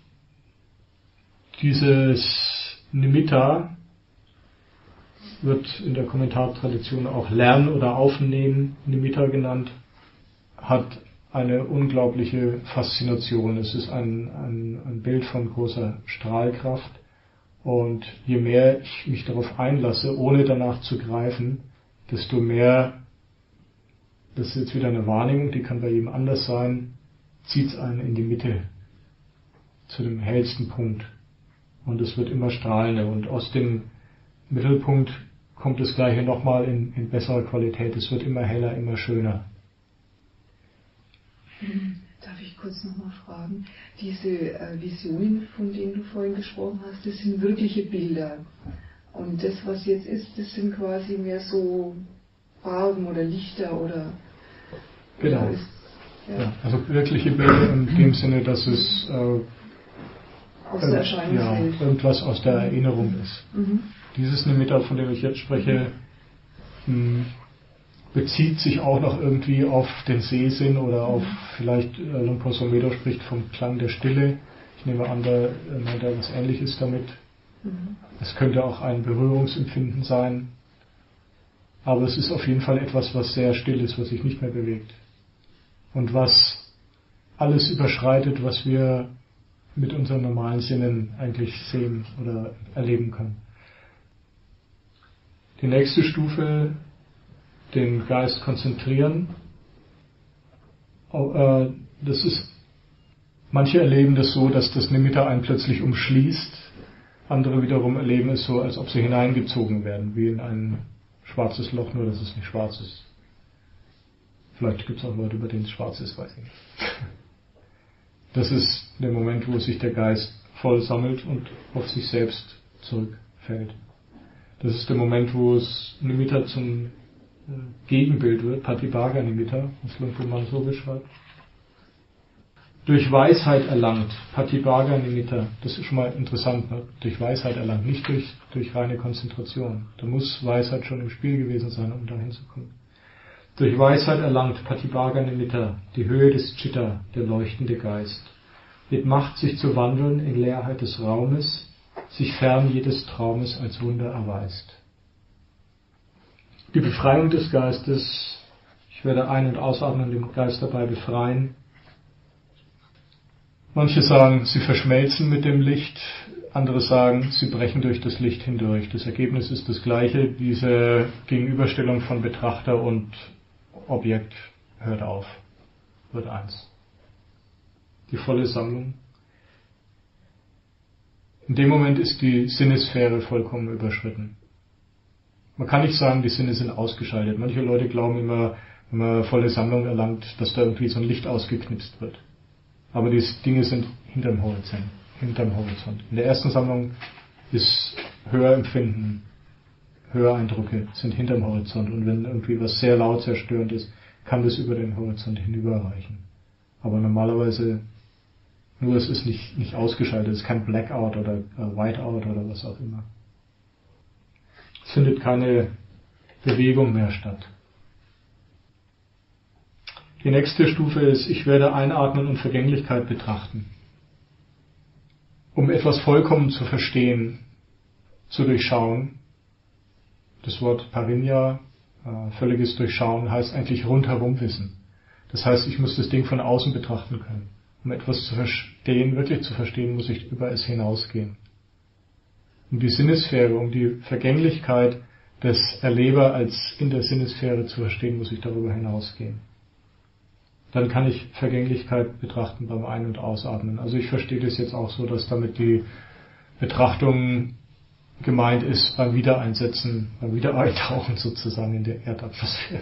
Dieses Nimitta wird in der Kommentartradition auch Lernen oder Aufnehmen Nimitta genannt, hat eine unglaubliche Faszination. Es ist ein, ein, ein Bild von großer Strahlkraft. Und je mehr ich mich darauf einlasse, ohne danach zu greifen, desto mehr, das ist jetzt wieder eine Wahrnehmung, die kann bei jedem anders sein, zieht es einen in die Mitte, zu dem hellsten Punkt. Und es wird immer strahlender. Und aus dem Mittelpunkt kommt das Gleiche nochmal in, in besserer Qualität. Es wird immer heller, immer schöner. Darf ich kurz nochmal fragen? Diese äh, Visionen, von denen du vorhin gesprochen hast, das sind wirkliche Bilder. Und das, was jetzt ist, das sind quasi mehr so Farben oder Lichter oder... Genau. Oder ist, ja. Ja, also wirkliche Bilder in dem Sinne, dass es äh, aus der Erscheinungswelt. Ja, irgendwas aus der Erinnerung ist. Mhm. Dieses Nimitta, von dem ich jetzt spreche, mh, bezieht sich auch noch irgendwie auf den Sehsinn oder auf, vielleicht, äh, Luang Por Sumedho spricht vom Klang der Stille. Ich nehme an, da meint er was Ähnliches damit. Mhm. Es könnte auch ein Berührungsempfinden sein, aber es ist auf jeden Fall etwas, was sehr still ist, was sich nicht mehr bewegt und was alles überschreitet, was wir mit unseren normalen Sinnen eigentlich sehen oder erleben können. Die nächste Stufe, den Geist konzentrieren. Das ist, manche erleben das so, dass das Nimitta einen plötzlich umschließt. Andere wiederum erleben es so, als ob sie hineingezogen werden, wie in ein schwarzes Loch, nur dass es nicht schwarz ist. Vielleicht gibt es auch Leute, bei denen es schwarz ist, weiß ich nicht. Das ist der Moment, wo sich der Geist voll sammelt und auf sich selbst zurückfällt. Das ist der Moment, wo es Nimitta zum Gegenbild wird, Patibhaga Nimitta, was Luang Pu Manso beschreibt. Durch Weisheit erlangt, Patibhaga Nimitta, das ist schon mal interessant, ne? Durch Weisheit erlangt, nicht durch, durch reine Konzentration. Da muss Weisheit schon im Spiel gewesen sein, um dahin zu kommen. Durch Weisheit erlangt, Patibhaga Nimitta, die Höhe des Chitta, der leuchtende Geist, mit Macht sich zu wandeln in Leerheit des Raumes, sich fern jedes Traumes als Wunder erweist. Die Befreiung des Geistes, ich werde ein- und ausatmen und den Geist dabei befreien. Manche sagen, sie verschmelzen mit dem Licht, andere sagen, sie brechen durch das Licht hindurch. Das Ergebnis ist das gleiche, diese Gegenüberstellung von Betrachter und Objekt hört auf, wird eins. Die volle Sammlung. In dem Moment ist die Sinnessphäre vollkommen überschritten. Man kann nicht sagen, die Sinne sind ausgeschaltet. Manche Leute glauben immer, wenn man volle Sammlung erlangt, dass da irgendwie so ein Licht ausgeknipst wird. Aber die Dinge sind hinterm Horizont. Hinterm Horizont. In der ersten Sammlung ist Hörempfinden, Höreindrücke sind hinterm Horizont. Und wenn irgendwie was sehr laut zerstörend ist, kann das über den Horizont hinüberreichen. Aber normalerweise, nur es ist nicht, nicht ausgeschaltet, es ist kein Blackout oder Whiteout oder was auch immer. Es findet keine Bewegung mehr statt. Die nächste Stufe ist, ich werde einatmen und Vergänglichkeit betrachten. Um etwas vollkommen zu verstehen, zu durchschauen. Das Wort Parinya, äh, völliges Durchschauen, heißt eigentlich rundherum wissen. Das heißt, ich muss das Ding von außen betrachten können. Um etwas zu verstehen, wirklich zu verstehen, muss ich über es hinausgehen. Um die Sinnessphäre, um die Vergänglichkeit des Erleber als in der Sinnessphäre zu verstehen, muss ich darüber hinausgehen. Dann kann ich Vergänglichkeit betrachten beim Ein- und Ausatmen. Also ich verstehe das jetzt auch so, dass damit die Betrachtung gemeint ist beim Wiedereinsetzen, beim Wiedereintauchen sozusagen in der Erdatmosphäre.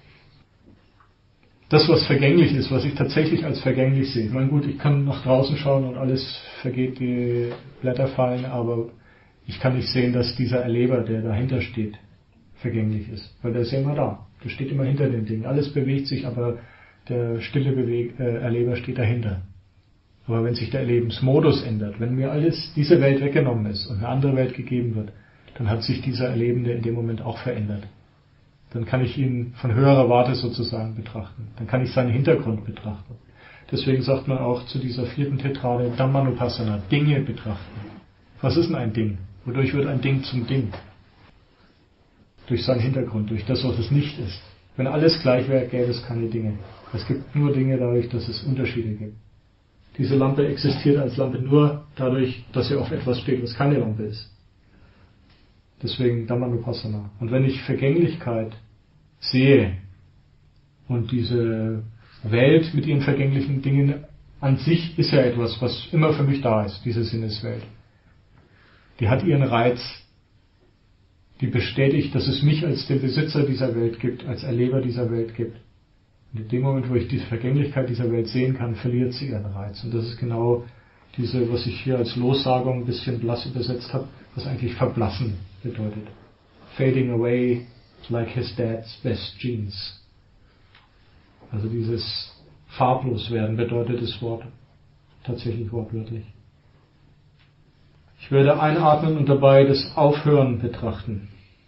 Das, was vergänglich ist, was ich tatsächlich als vergänglich sehe. Ich meine, gut, ich kann nach draußen schauen und alles vergeht, die Blätter fallen, aber ich kann nicht sehen, dass dieser Erleber, der dahinter steht, vergänglich ist. Weil der ist ja immer da. Der steht immer hinter dem Ding. Alles bewegt sich, aber der stille Beweg- äh, Erleber steht dahinter. Aber wenn sich der Erlebensmodus ändert, wenn mir alles, diese Welt weggenommen ist und eine andere Welt gegeben wird, dann hat sich dieser Erlebende in dem Moment auch verändert. Dann kann ich ihn von höherer Warte sozusagen betrachten. Dann kann ich seinen Hintergrund betrachten. Deswegen sagt man auch zu dieser vierten Tetrade Dhammanupassana, Dinge betrachten. Was ist denn ein Ding? Wodurch wird ein Ding zum Ding? Durch seinen Hintergrund, durch das, was es nicht ist. Wenn alles gleich wäre, gäbe es keine Dinge. Es gibt nur Dinge dadurch, dass es Unterschiede gibt. Diese Lampe existiert als Lampe nur dadurch, dass sie auf etwas steht, was keine Lampe ist. Deswegen Dhammanupassana. Und wenn ich Vergänglichkeit sehe und diese Welt mit ihren vergänglichen Dingen an sich ist ja etwas, was immer für mich da ist, diese Sinneswelt. Die hat ihren Reiz, die bestätigt, dass es mich als den Besitzer dieser Welt gibt, als Erleber dieser Welt gibt. Und in dem Moment, wo ich die Vergänglichkeit dieser Welt sehen kann, verliert sie ihren Reiz. Und das ist genau diese, was ich hier als Lossagung ein bisschen blass übersetzt habe, was eigentlich verblassen bedeutet. Fading away like his dad's best jeans. Also dieses farblos werden bedeutet das Wort tatsächlich wortwörtlich. Ich werde einatmen und dabei das Aufhören betrachten.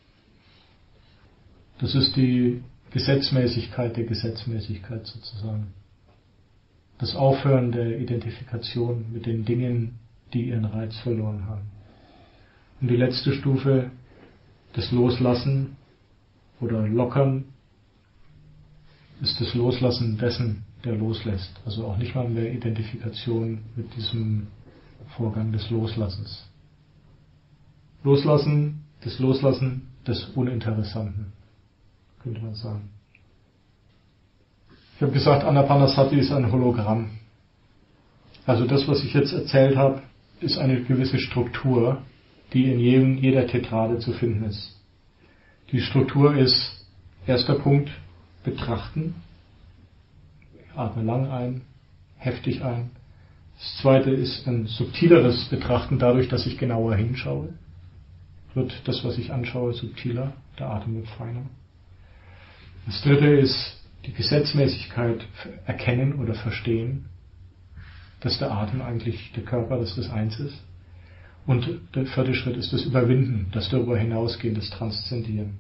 Das ist die Gesetzmäßigkeit der Gesetzmäßigkeit sozusagen. Das Aufhören der Identifikation mit den Dingen, die ihren Reiz verloren haben. Und die letzte Stufe, das Loslassen oder Lockern, ist das Loslassen dessen, der loslässt. Also auch nicht mal mehr Identifikation mit diesem Vorgang des Loslassens. Loslassen, das Loslassen des Uninteressanten, könnte man sagen. Ich habe gesagt, Anapanasati ist ein Hologramm. Also das, was ich jetzt erzählt habe, ist eine gewisse Struktur, die in jedem, jeder Tetrade zu finden ist. Die Struktur ist, erster Punkt, betrachten. Ich atme lang ein, heftig ein. Das zweite ist ein subtileres Betrachten, dadurch, dass ich genauer hinschaue. Wird das, was ich anschaue, subtiler, der Atem wird feiner. Das dritte ist die Gesetzmäßigkeit erkennen oder verstehen, dass der Atem eigentlich der Körper, dass das eins ist. Und der vierte Schritt ist das Überwinden, das darüber hinausgehen, das Transzendieren.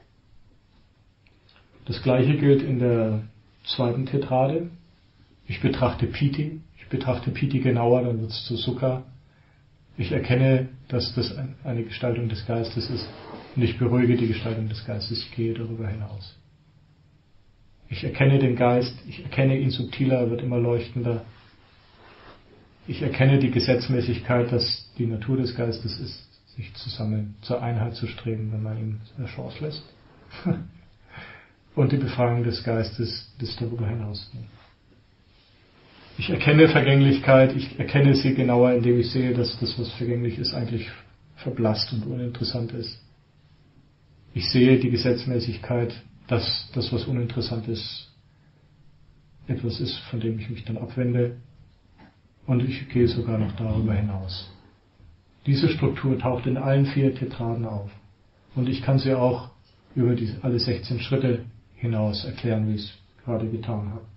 Das gleiche gilt in der zweiten Tetrade. Ich betrachte Piti, ich betrachte Piti genauer, dann wird es zu Sukha. Ich erkenne, dass das eine Gestaltung des Geistes ist und ich beruhige die Gestaltung des Geistes, ich gehe darüber hinaus. Ich erkenne den Geist, ich erkenne ihn subtiler, er wird immer leuchtender. Ich erkenne die Gesetzmäßigkeit, dass die Natur des Geistes ist, sich zusammen zur Einheit zu streben, wenn man ihm eine Chance lässt. Und die Befreiung des Geistes, das darüber hinausgeht. Ich erkenne Vergänglichkeit, ich erkenne sie genauer, indem ich sehe, dass das, was vergänglich ist, eigentlich verblasst und uninteressant ist. Ich sehe die Gesetzmäßigkeit, dass das, was uninteressant ist, etwas ist, von dem ich mich dann abwende. Und ich gehe sogar noch darüber hinaus. Diese Struktur taucht in allen vier Tetraden auf. Und ich kann sie auch über die, alle sechzehn Schritte hinaus erklären, wie ich es gerade getan habe.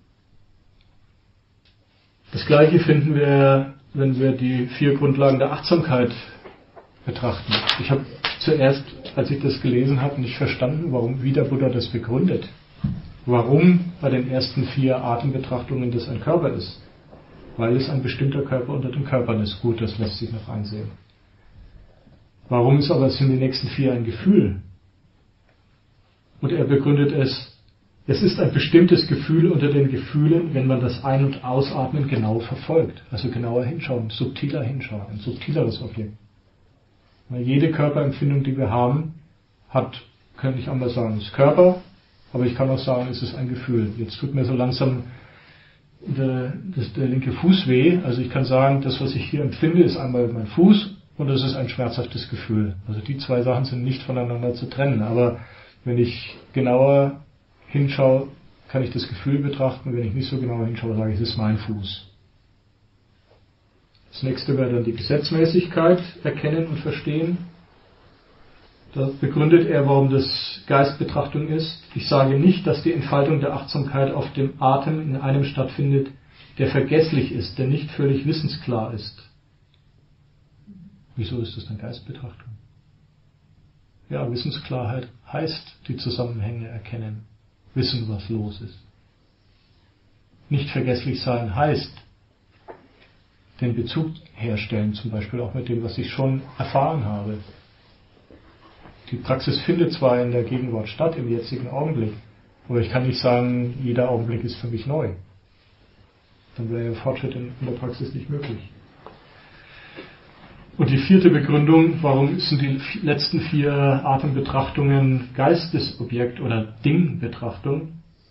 Das Gleiche finden wir, wenn wir die vier Grundlagen der Achtsamkeit betrachten. Ich habe zuerst, als ich das gelesen habe, nicht verstanden, warum, wie der Buddha das begründet. Warum bei den ersten vier Atembetrachtungen das ein Körper ist. Weil es ein bestimmter Körper unter den Körpern ist. Gut, das lässt sich noch einsehen. Warum ist aber, sind die nächsten vier ein Gefühl? Und er begründet es, es ist ein bestimmtes Gefühl unter den Gefühlen, wenn man das Ein- und Ausatmen genau verfolgt. Also genauer hinschauen, subtiler hinschauen, ein subtileres Objekt. Weil jede Körperempfindung, die wir haben, hat, könnte ich einmal sagen, ist Körper, aber ich kann auch sagen, es ist ein Gefühl. Jetzt tut mir so langsam der, das, der linke Fuß weh. Also ich kann sagen, das, was ich hier empfinde, ist einmal mein Fuß und es ist ein schmerzhaftes Gefühl. Also die zwei Sachen sind nicht voneinander zu trennen. Aber wenn ich genauer hinschaue, kann ich das Gefühl betrachten. Wenn ich nicht so genauer hinschaue, sage ich, es ist mein Fuß. Das nächste wäre dann die Gesetzmäßigkeit erkennen und verstehen. Da begründet er, warum das Geistbetrachtung ist. Ich sage nicht, dass die Entfaltung der Achtsamkeit auf dem Atem in einem stattfindet, der vergesslich ist, der nicht völlig wissensklar ist. Wieso ist das dann Geistbetrachtung? Ja, Wissensklarheit heißt die Zusammenhänge erkennen, wissen, was los ist. Nicht vergesslich sein heißt den Bezug herstellen, zum Beispiel auch mit dem, was ich schon erfahren habe. Die Praxis findet zwar in der Gegenwart statt, im jetzigen Augenblick, aber ich kann nicht sagen, jeder Augenblick ist für mich neu. Dann wäre ja Fortschritt in der Praxis nicht möglich. Und die vierte Begründung, warum sind die letzten vier Atembetrachtungen Geistesobjekt oder Dingbetrachtung?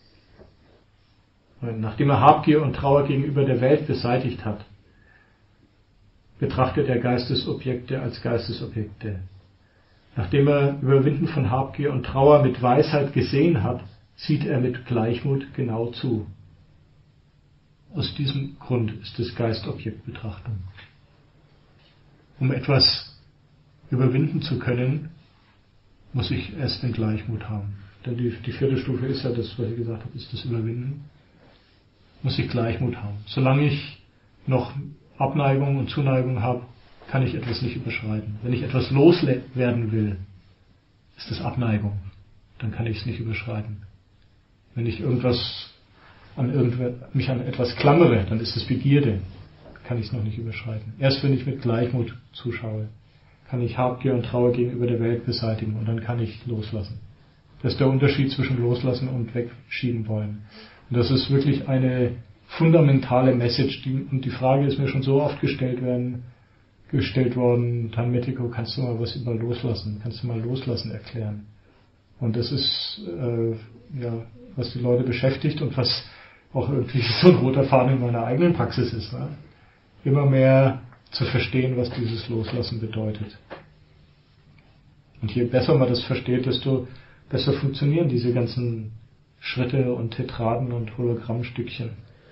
Nachdem er Habgier und Trauer gegenüber der Welt beseitigt hat, betrachtet er Geistesobjekte als Geistesobjekte. Nachdem er Überwinden von Habgier und Trauer mit Weisheit gesehen hat, sieht er mit Gleichmut genau zu. Aus diesem Grund ist es Geistobjektbetrachtung. Um etwas überwinden zu können, muss ich erst den Gleichmut haben. Denn die, die vierte Stufe ist ja das, was ich gesagt habe, ist das Überwinden. Muss ich Gleichmut haben. Solange ich noch Abneigung und Zuneigung habe, kann ich etwas nicht überschreiten. Wenn ich etwas loswerden will, ist das Abneigung. Dann kann ich es nicht überschreiten. Wenn ich irgendwas an irgendwer, mich an etwas klammere, dann ist es Begierde. Kann ich es noch nicht überschreiten. Erst wenn ich mit Gleichmut zuschaue. kann ich Habgier und Trauer gegenüber der Welt beseitigen und dann kann ich loslassen. Das ist der Unterschied zwischen loslassen und wegschieben wollen. Und das ist wirklich eine fundamentale Message, die, und die Frage ist mir schon so oft gestellt werden, gestellt worden, Tanmetiko, kannst du mal was über Loslassen, kannst du mal Loslassen erklären? Und das ist, äh, ja, was die Leute beschäftigt und was auch irgendwie so ein roter Faden in meiner eigenen Praxis ist. Ne? Immer mehr zu verstehen, was dieses Loslassen bedeutet. Und je besser man das versteht, desto besser funktionieren diese ganzen Schritte und Tetraden und Hologrammstückchen.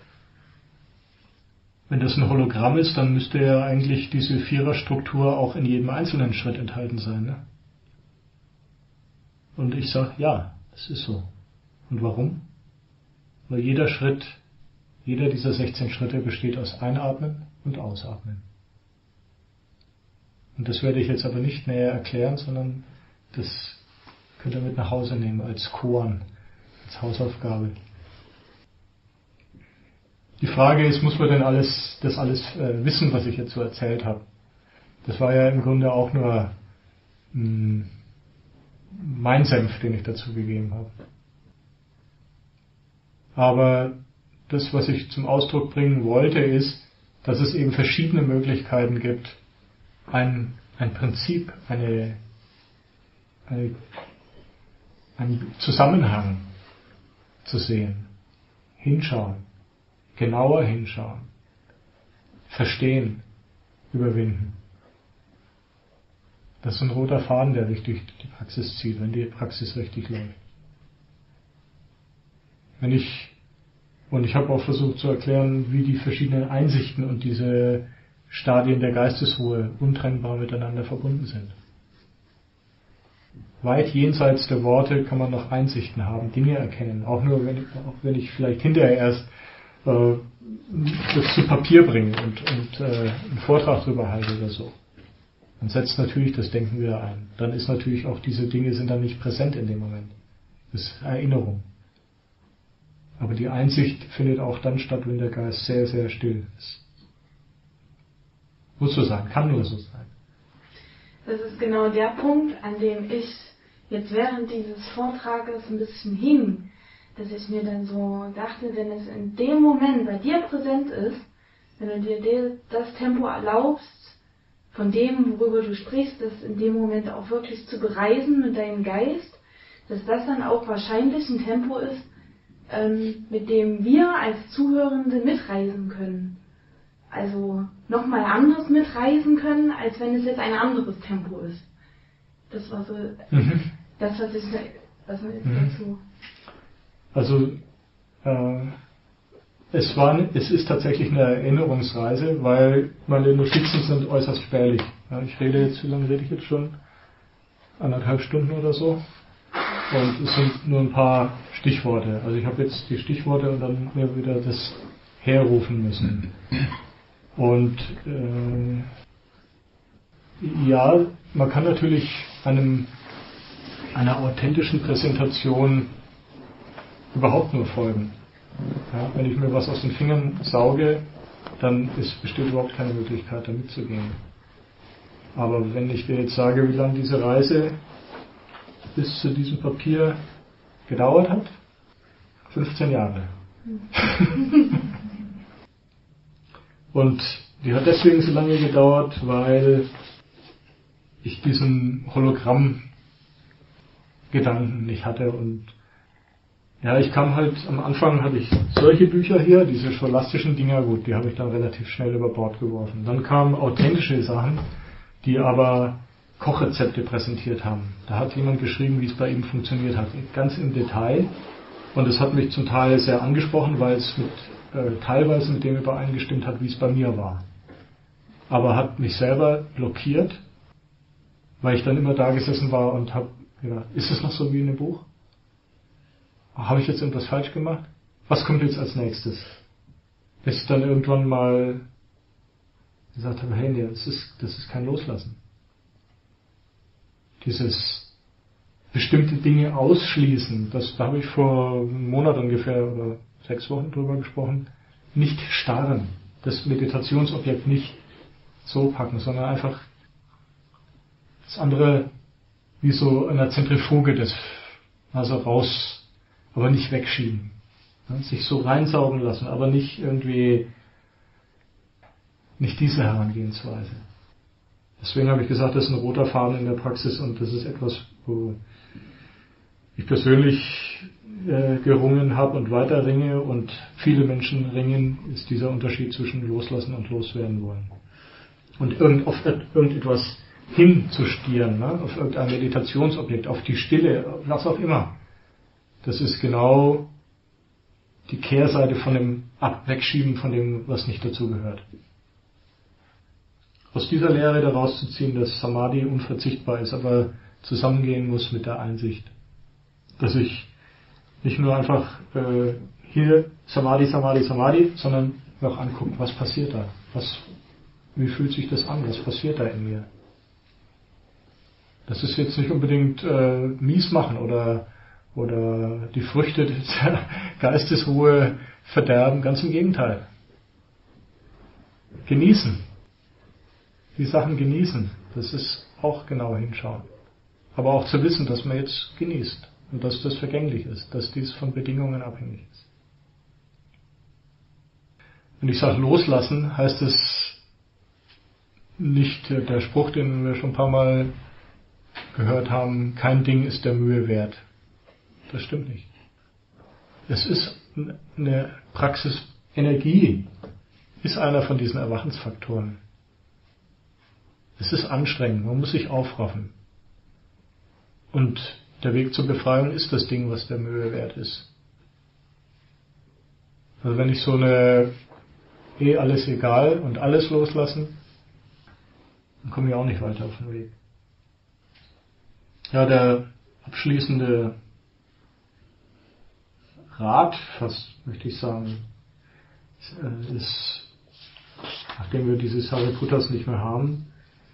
Wenn das ein Hologramm ist, dann müsste ja eigentlich diese Viererstruktur auch in jedem einzelnen Schritt enthalten sein. Ne? Und ich sage, ja, es ist so. Und warum? Weil jeder Schritt, jeder dieser sechzehn Schritte besteht aus Einatmen und Ausatmen. Und das werde ich jetzt aber nicht näher erklären, sondern das könnt ihr mit nach Hause nehmen als Koan, als Hausaufgabe. Die Frage ist, muss man denn alles, das alles äh, wissen, was ich jetzt so erzählt habe? Das war ja im Grunde auch nur mh, mein Senf, den ich dazu gegeben habe. Aber das, was ich zum Ausdruck bringen wollte, ist, dass es eben verschiedene Möglichkeiten gibt, ein, ein Prinzip, eine, eine, einen Zusammenhang zu sehen, hinschauen, genauer hinschauen, verstehen, überwinden. Das ist ein roter Faden, der richtig die Praxis zieht, wenn die Praxis richtig läuft. Wenn ich, und ich habe auch versucht zu erklären, wie die verschiedenen Einsichten und diese Stadien der Geistesruhe untrennbar miteinander verbunden sind. Weit jenseits der Worte kann man noch Einsichten haben, Dinge erkennen, auch nur wenn, auch wenn ich vielleicht hinterher erst äh, das zu Papier bringe und, und äh, einen Vortrag darüber halte oder so. Dann setzt natürlich das Denken wieder ein. Dann ist natürlich auch diese Dinge sind dann nicht präsent in dem Moment. Das ist Erinnerung. Aber die Einsicht findet auch dann statt, wenn der Geist sehr, sehr still ist. Muss so sein, kann nur so sein. Das ist genau der Punkt, an dem ich jetzt während dieses Vortrages ein bisschen hing, dass ich mir dann so dachte, wenn es in dem Moment bei dir präsent ist, wenn du dir das Tempo erlaubst, von dem, worüber du sprichst, das in dem Moment auch wirklich zu bereisen mit deinem Geist, dass das dann auch wahrscheinlich ein Tempo ist, ähm, mit dem wir als Zuhörende mitreisen können. Also nochmal anders mitreisen können, als wenn es jetzt ein anderes Tempo ist. Das war so mhm. das, was ich was ich mhm. dazu. Also äh, es war, es ist tatsächlich eine Erinnerungsreise, weil meine Notizen sind äußerst spärlich. Ja, ich rede jetzt, wie lange rede ich jetzt schon? Anderthalb Stunden oder so. Und es sind nur ein paar Stichworte. Also ich habe jetzt die Stichworte und dann mir wieder das herrufen müssen. Und äh, ja, man kann natürlich einem, einer authentischen Präsentation überhaupt nur folgen. Ja, wenn ich mir was aus den Fingern sauge, dann ist, besteht überhaupt keine Möglichkeit, da mitzugehen. Aber wenn ich dir jetzt sage, wie lange diese Reise bis zu diesem Papier gedauert hat, fünfzehn Jahre. Und die hat deswegen so lange gedauert, weil ich diesen Hologramm-Gedanken nicht hatte. Und ja, ich kam halt, am Anfang hatte ich solche Bücher hier, diese scholastischen Dinger, gut, die habe ich dann relativ schnell über Bord geworfen. Dann kamen authentische Sachen, die aber Kochrezepte präsentiert haben. Da hat jemand geschrieben, wie es bei ihm funktioniert hat, ganz im Detail. Und es hat mich zum Teil sehr angesprochen, weil es mit, äh, teilweise mit dem übereingestimmt hat, wie es bei mir war. Aber hat mich selber blockiert, weil ich dann immer da gesessen war und habe gedacht, ist es noch so wie in dem Buch? Habe ich jetzt irgendwas falsch gemacht? Was kommt jetzt als nächstes? Bis ich dann irgendwann mal gesagt habe, hey, nee, das ist, das ist kein Loslassen. Dieses bestimmte Dinge ausschließen, das, da habe ich vor einem Monat ungefähr oder sechs Wochen drüber gesprochen, nicht starren, das Meditationsobjekt nicht so packen, sondern einfach Das andere wie so in einer Zentrifuge, das also raus, aber nicht wegschieben. Ja, sich so reinsaugen lassen, aber nicht irgendwie, nicht diese Herangehensweise. Deswegen habe ich gesagt, das ist ein roter Faden in der Praxis und das ist etwas, wo ich persönlich äh, gerungen habe und weiter ringe und viele Menschen ringen, ist dieser Unterschied zwischen loslassen und loswerden wollen. Und irgend, auf irgendetwas hinzustieren, ne? Auf irgendein Meditationsobjekt, auf die Stille, was auch immer. Das ist genau die Kehrseite von dem Ab- Wegschieben von dem, was nicht dazugehört. Aus dieser Lehre daraus zu ziehen, dass Samadhi unverzichtbar ist, aber zusammengehen muss mit der Einsicht, dass ich nicht nur einfach äh, hier Samadhi, Samadhi, Samadhi, sondern auch angucken, was passiert da, was, wie fühlt sich das an, was passiert da in mir. Das ist jetzt nicht unbedingt äh, mies machen oder oder die Früchte der Geistesruhe verderben, ganz im Gegenteil. Genießen. Die Sachen genießen, das ist auch genau hinschauen. Aber auch zu wissen, dass man jetzt genießt und dass das vergänglich ist, dass dies von Bedingungen abhängig ist. Wenn ich sage loslassen, heißt es nicht der Spruch, den wir schon ein paar Mal gehört haben, kein Ding ist der Mühe wert. Das stimmt nicht. Es ist eine Praxis, Energie ist einer von diesen Erwachensfaktoren. Es ist anstrengend, man muss sich aufraffen. Und der Weg zur Befreiung ist das Ding, was der Mühe wert ist. Also wenn ich so eine eh alles egal und alles loslassen, dann komme ich auch nicht weiter auf den Weg. Ja, der abschließende Rat, fast möchte ich sagen, ist, nachdem wir diese Sariputtas nicht mehr haben,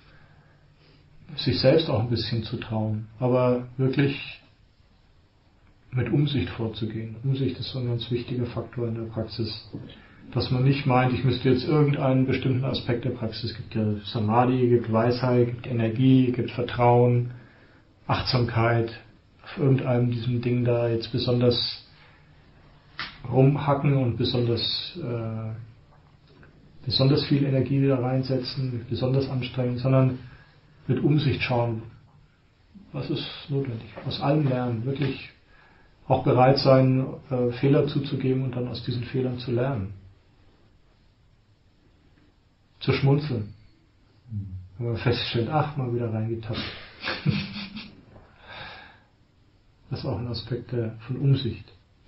sich selbst auch ein bisschen zu trauen, aber wirklich mit Umsicht vorzugehen. Umsicht ist so ein ganz wichtiger Faktor in der Praxis, dass man nicht meint, ich müsste jetzt irgendeinen bestimmten Aspekt der Praxis, es gibt ja Samadhi, gibt Weisheit, gibt Energie, gibt Vertrauen, Achtsamkeit, auf irgendeinem diesem Ding da jetzt besonders rumhacken und besonders äh, besonders viel Energie da reinsetzen, besonders anstrengen, sondern mit Umsicht schauen, was ist notwendig. Aus allem lernen, wirklich auch bereit sein, äh, Fehler zuzugeben und dann aus diesen Fehlern zu lernen. Zu schmunzeln. Wenn man feststellt, ach, mal wieder reingetappt. Das ist auch ein Aspekt der, von Umsicht.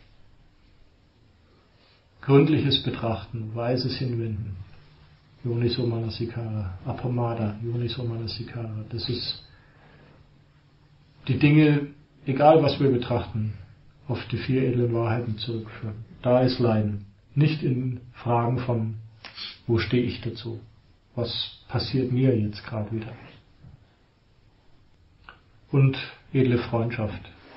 Gründliches Betrachten, weises Hinwenden. Yoniso Manasikara, Apamada, Yoniso Manasikara. Das ist die Dinge, egal was wir betrachten, auf die vier edlen Wahrheiten zurückführen. Da ist Leiden. Nicht in Fragen von, wo stehe ich dazu? Was passiert mir jetzt gerade wieder? Und edle Freundschaft.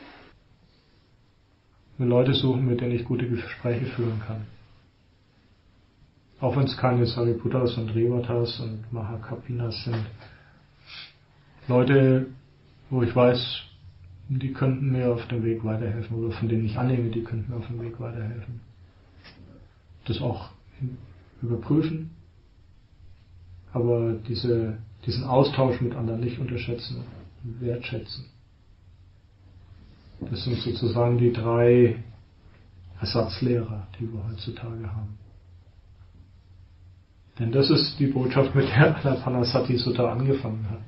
Mir Leute suchen, mit denen ich gute Gespräche führen kann. Auch wenn es keine Sariputtas und Revatas und Mahakapinas sind. Leute, wo ich weiß, die könnten mir auf dem Weg weiterhelfen, oder von denen ich annehme, die könnten mir auf dem Weg weiterhelfen. Das auch überprüfen, aber diese, diesen Austausch mit anderen nicht unterschätzen, wertschätzen. Das sind sozusagen die drei Ersatzlehrer, die wir heutzutage haben. Denn das ist die Botschaft, mit der Anapanasati Sutta angefangen hat.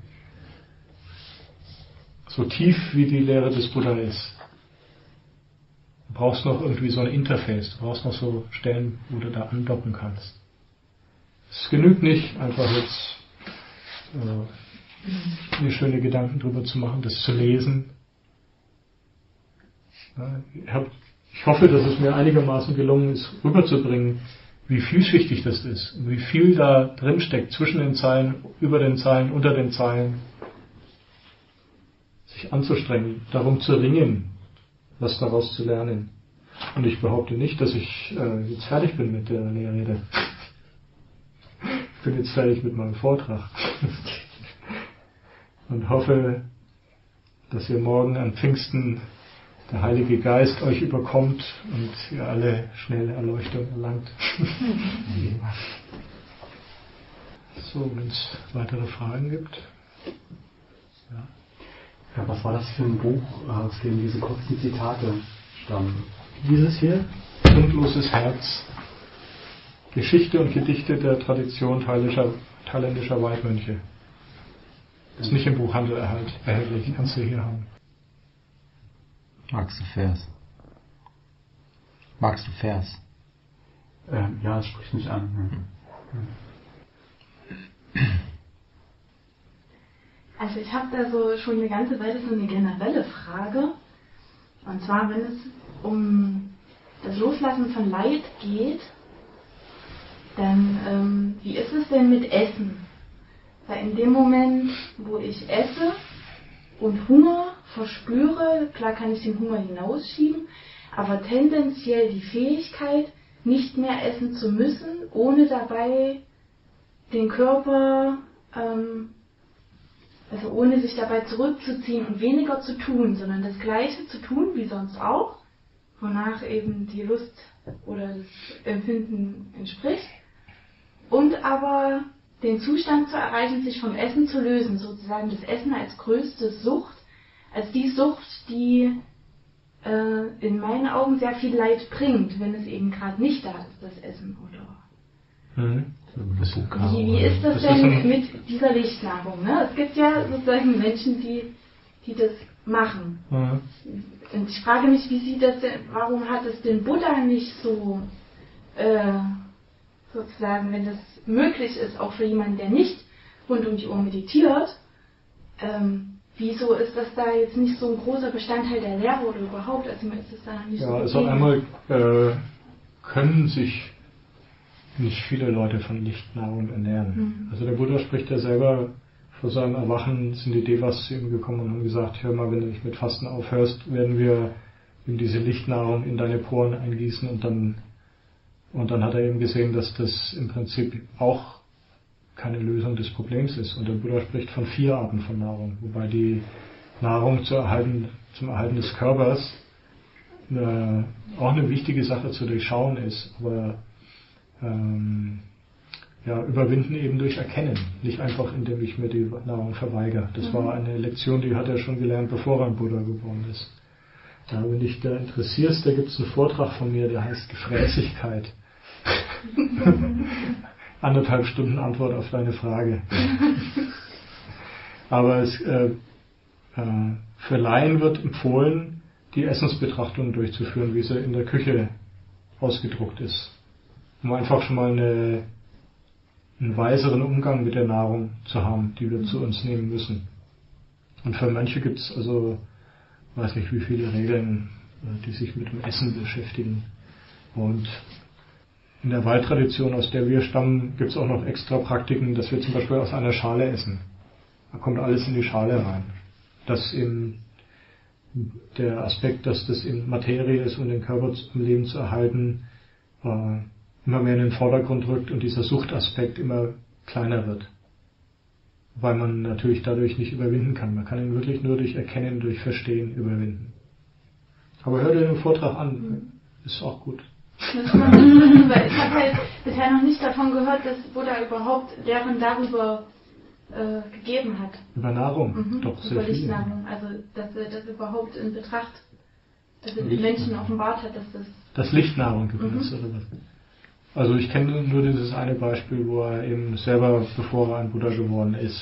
So tief wie die Lehre des Buddha ist. Du brauchst noch irgendwie so ein Interface, du brauchst noch so Stellen, wo du da andocken kannst. Es genügt nicht, einfach jetzt äh, mir schöne Gedanken drüber zu machen, das zu lesen. Ja, ich, hab, ich hoffe, dass es mir einigermaßen gelungen ist, rüberzubringen, wie vielschichtig das ist, wie viel da drin steckt, zwischen den Zeilen, über den Zeilen, unter den Zeilen. Sich anzustrengen, darum zu ringen, was daraus zu lernen. Und ich behaupte nicht, dass ich äh, jetzt fertig bin mit der Lehrrede. Ich bin jetzt fertig mit meinem Vortrag. und hoffe, dass ihr morgen an Pfingsten der Heilige Geist euch überkommt und ihr alle schnell Erleuchtung erlangt. So, wenn es weitere Fragen gibt. Ja. Ja, was war das für ein Buch, aus dem diese kurzen Zitate stammen? Dieses hier, Grundloses Herz. Geschichte und Gedichte der Tradition thailändischer, thailändischer Weidmönche. Ist nicht im Buchhandel erhältlich, kannst du hier haben. Magst du Vers? Magst du Vers? Ähm, ja, es spricht mich an. Ja. Also ich habe da so schon eine ganze Weile so eine generelle Frage. Und zwar, wenn es um das Loslassen von Leid geht, dann ähm, wie ist es denn mit Essen? Weil in dem Moment, wo ich esse und Hunger verspüre, klar kann ich den Hunger hinausschieben, aber tendenziell die Fähigkeit, nicht mehr essen zu müssen, ohne dabei den Körper, ähm, also ohne sich dabei zurückzuziehen und weniger zu tun, sondern das Gleiche zu tun wie sonst auch, wonach eben die Lust oder das Empfinden entspricht, und aber den Zustand zu erreichen, sich vom Essen zu lösen, sozusagen das Essen als größte Sucht, als die Sucht, die äh, in meinen Augen sehr viel Leid bringt, wenn es eben gerade nicht da ist, das Essen, oder? Mhm. Wie, wie ist das, das denn ist mit dieser Lichtnahrung? Ne? Es gibt ja sozusagen Menschen, die, die das machen. Mhm. Und ich frage mich, wie sieht das denn, warum hat es den Buddha nicht so, äh, sozusagen, wenn das möglich ist, auch für jemanden, der nicht rund um die Uhr meditiert, ähm, wieso ist das da jetzt nicht so ein großer Bestandteil der Lehre oder überhaupt? Also ist das da nicht ja, so. Ja, also einmal äh, können sich nicht viele Leute von Lichtnahrung ernähren. Mhm. Also der Buddha spricht ja selber, vor seinem Erwachen sind die Devas zu ihm gekommen und haben gesagt, hör mal, wenn du nicht mit Fasten aufhörst, werden wir eben diese Lichtnahrung in deine Poren eingießen, und dann und dann hat er eben gesehen, dass das im Prinzip auch keine Lösung des Problems ist. Und der Buddha spricht von vier Arten von Nahrung, wobei die Nahrung zu erhalten, zum Erhalten des Körpers eine, auch eine wichtige Sache zu durchschauen ist, aber ähm, ja, überwinden eben durch Erkennen, nicht einfach indem ich mir die Nahrung verweigere. Das mhm. war eine Lektion, die hat er schon gelernt, bevor er ein Buddha geworden ist. Ja, wenn dich da interessierst, da gibt es einen Vortrag von mir, der heißt Gefräßigkeit. Anderthalb Stunden Antwort auf deine Frage. Aber es, äh, äh, für Laien wird empfohlen, die Essensbetrachtung durchzuführen, wie sie in der Küche ausgedruckt ist. Um einfach schon mal eine, einen weiseren Umgang mit der Nahrung zu haben, die wir zu uns nehmen müssen. Und für Mönche gibt es also, weiß nicht wie viele Regeln, die sich mit dem Essen beschäftigen. Und in der Waldtradition, aus der wir stammen, gibt es auch noch extra Praktiken, dass wir zum Beispiel aus einer Schale essen. Da kommt alles in die Schale rein. Das eben der Aspekt, dass das in Materie ist, um den Körper im Leben zu erhalten, äh, immer mehr in den Vordergrund rückt und dieser Suchtaspekt immer kleiner wird. Weil man natürlich dadurch nicht überwinden kann. Man kann ihn wirklich nur durch Erkennen, durch Verstehen überwinden. Aber hör dir den Vortrag an, ist auch gut. Das kann man, weil ich habe halt bisher noch nicht davon gehört, dass Buddha überhaupt Lehren darüber äh, gegeben hat. Über Nahrung? Mhm, Doch, sehr über viel. Lichtnahrung. Also, dass er das überhaupt in Betracht, dass er den Menschen offenbart hat, dass das... Dass Lichtnahrung gibt, mhm. oder was? Also ich kenne nur dieses eine Beispiel, wo er eben selber, bevor er ein Buddha geworden ist.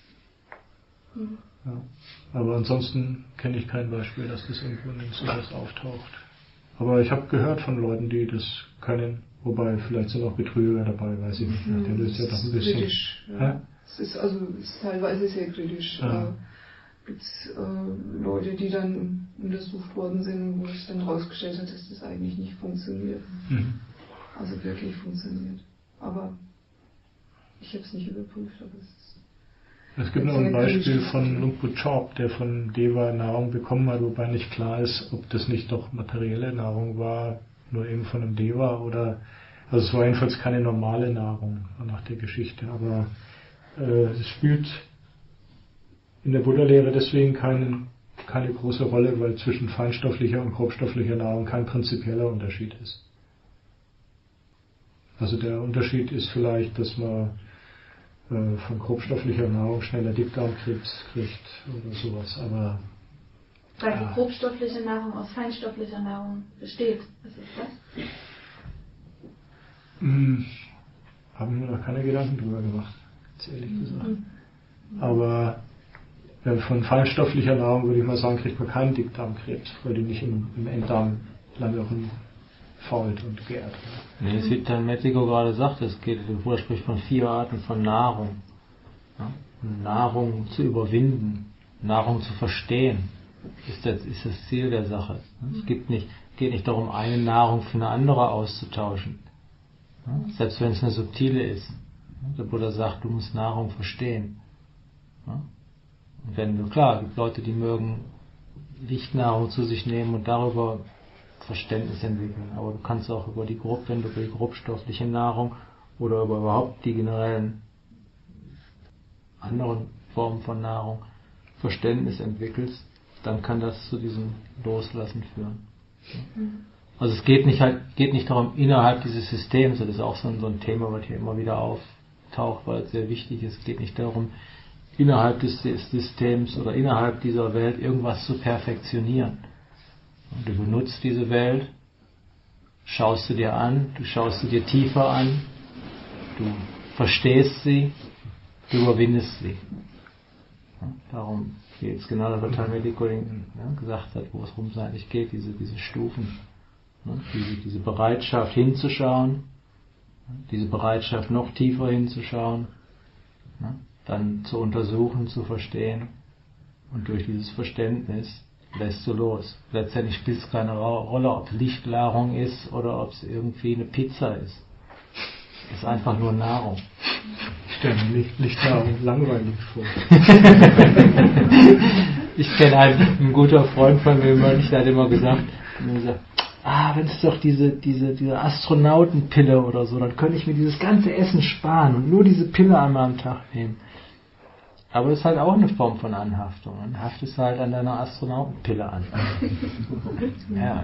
Mhm. Ja. Aber ansonsten kenne ich kein Beispiel, dass das irgendwo in sowas auftaucht. Aber ich habe gehört von Leuten, die das können, wobei vielleicht sind auch Betrüger dabei, weiß ich nicht. Mhm. Der löst ja doch ein bisschen. Kritisch, ja. Es ist also es ist teilweise sehr kritisch. Ja. Äh, gibt es äh, Leute, die dann untersucht worden sind, wo es dann rausgestellt hat, dass das eigentlich nicht funktioniert. Mhm. Also wirklich funktioniert. Aber ich habe es nicht überprüft, aber es ist. Es gibt noch ein Beispiel von Luang Por Chop, der von Deva Nahrung bekommen hat, wobei nicht klar ist, ob das nicht doch materielle Nahrung war, nur eben von einem Deva oder, also es war jedenfalls keine normale Nahrung nach der Geschichte, aber äh, es spielt in der Buddha-Lehre deswegen kein, keine große Rolle, weil zwischen feinstofflicher und grobstofflicher Nahrung kein prinzipieller Unterschied ist. Also der Unterschied ist vielleicht, dass man äh, von grobstofflicher Nahrung schneller Dickdarmkrebs kriegt oder sowas, aber weil die grobstoffliche Nahrung aus feinstofflicher Nahrung besteht. Was ist das? Hm, habe mir noch keine Gedanken drüber gemacht, ganz ehrlich gesagt. Mhm. Aber ja, von feinstofflicher Nahrung würde ich mal sagen, kriegt man keinen Dickdarmkrebs, weil die nicht im, im Enddarm lange rumfault und gärt. Nee, es wird dann Metzigo gerade sagt, es geht, der Buddha spricht von vier Arten von Nahrung. Ja? Nahrung zu überwinden, Nahrung zu verstehen, ist das, ist das Ziel der Sache. Es gibt nicht, geht nicht darum, eine Nahrung für eine andere auszutauschen. Ja? Selbst wenn es eine subtile ist. Der Buddha sagt, du musst Nahrung verstehen. Ja? Und wenn du, klar, es gibt Leute, die mögen Lichtnahrung zu sich nehmen und darüber Verständnis entwickeln. Aber du kannst auch über die grob, wenn du über die grobstoffliche Nahrung oder über überhaupt die generellen anderen Formen von Nahrung Verständnis entwickelst, dann kann das zu diesem Loslassen führen. Also es geht nicht halt, geht nicht darum, innerhalb dieses Systems, das ist auch so ein, so ein Thema, was hier immer wieder auftaucht, weil es sehr wichtig ist, es geht nicht darum, innerhalb des Systems oder innerhalb dieser Welt irgendwas zu perfektionieren. Und du benutzt diese Welt, schaust sie dir an, du schaust sie dir tiefer an, du verstehst sie, du überwindest sie. Ja, darum geht es genau, was Talmedico ja, gesagt hat, wo es rum eigentlich geht, diese, diese Stufen. Ja, diese, diese Bereitschaft hinzuschauen, diese Bereitschaft noch tiefer hinzuschauen, ja, dann zu untersuchen, zu verstehen, und durch dieses Verständnis lässt du los. Letztendlich spielt es keine Rolle, ob es Lichtnahrung ist oder ob es irgendwie eine Pizza ist. Es ist einfach nur Nahrung. Ich stelle mir Licht, Lichtnahrung langweilig vor. Ich kenne einen, ein guter Freund von mir, der hat immer gesagt, gesagt ah, wenn es doch diese, diese, diese Astronautenpille oder so, dann könnte ich mir dieses ganze Essen sparen und nur diese Pille einmal am Tag nehmen. Aber das ist halt auch eine Form von Anhaftung. Dann haftest du halt an deiner Astronautenpille an. Ja.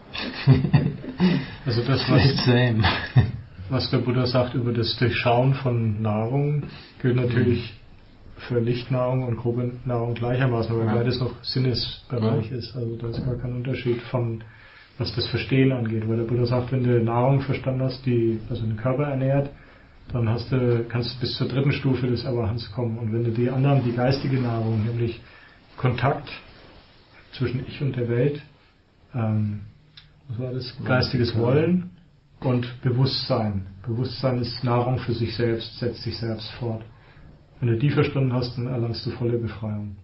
Also das, was, was der Buddha sagt über das Durchschauen von Nahrung, gilt natürlich für Lichtnahrung und grobe Nahrung gleichermaßen, weil ja. beides noch Sinnesbereich ja. ist. Also da ist gar kein Unterschied von, was das Verstehen angeht. Weil der Buddha sagt, wenn du Nahrung verstanden hast, die also den Körper ernährt, dann hast du, kannst du bis zur dritten Stufe des Erwachens kommen. Und wenn du die anderen, die geistige Nahrung, nämlich Kontakt zwischen Ich und der Welt, ähm, was war das? Geistiges Wollen und Bewusstsein. Bewusstsein ist Nahrung für sich selbst, setzt sich selbst fort. Wenn du die verstanden hast, dann erlangst du volle Befreiung.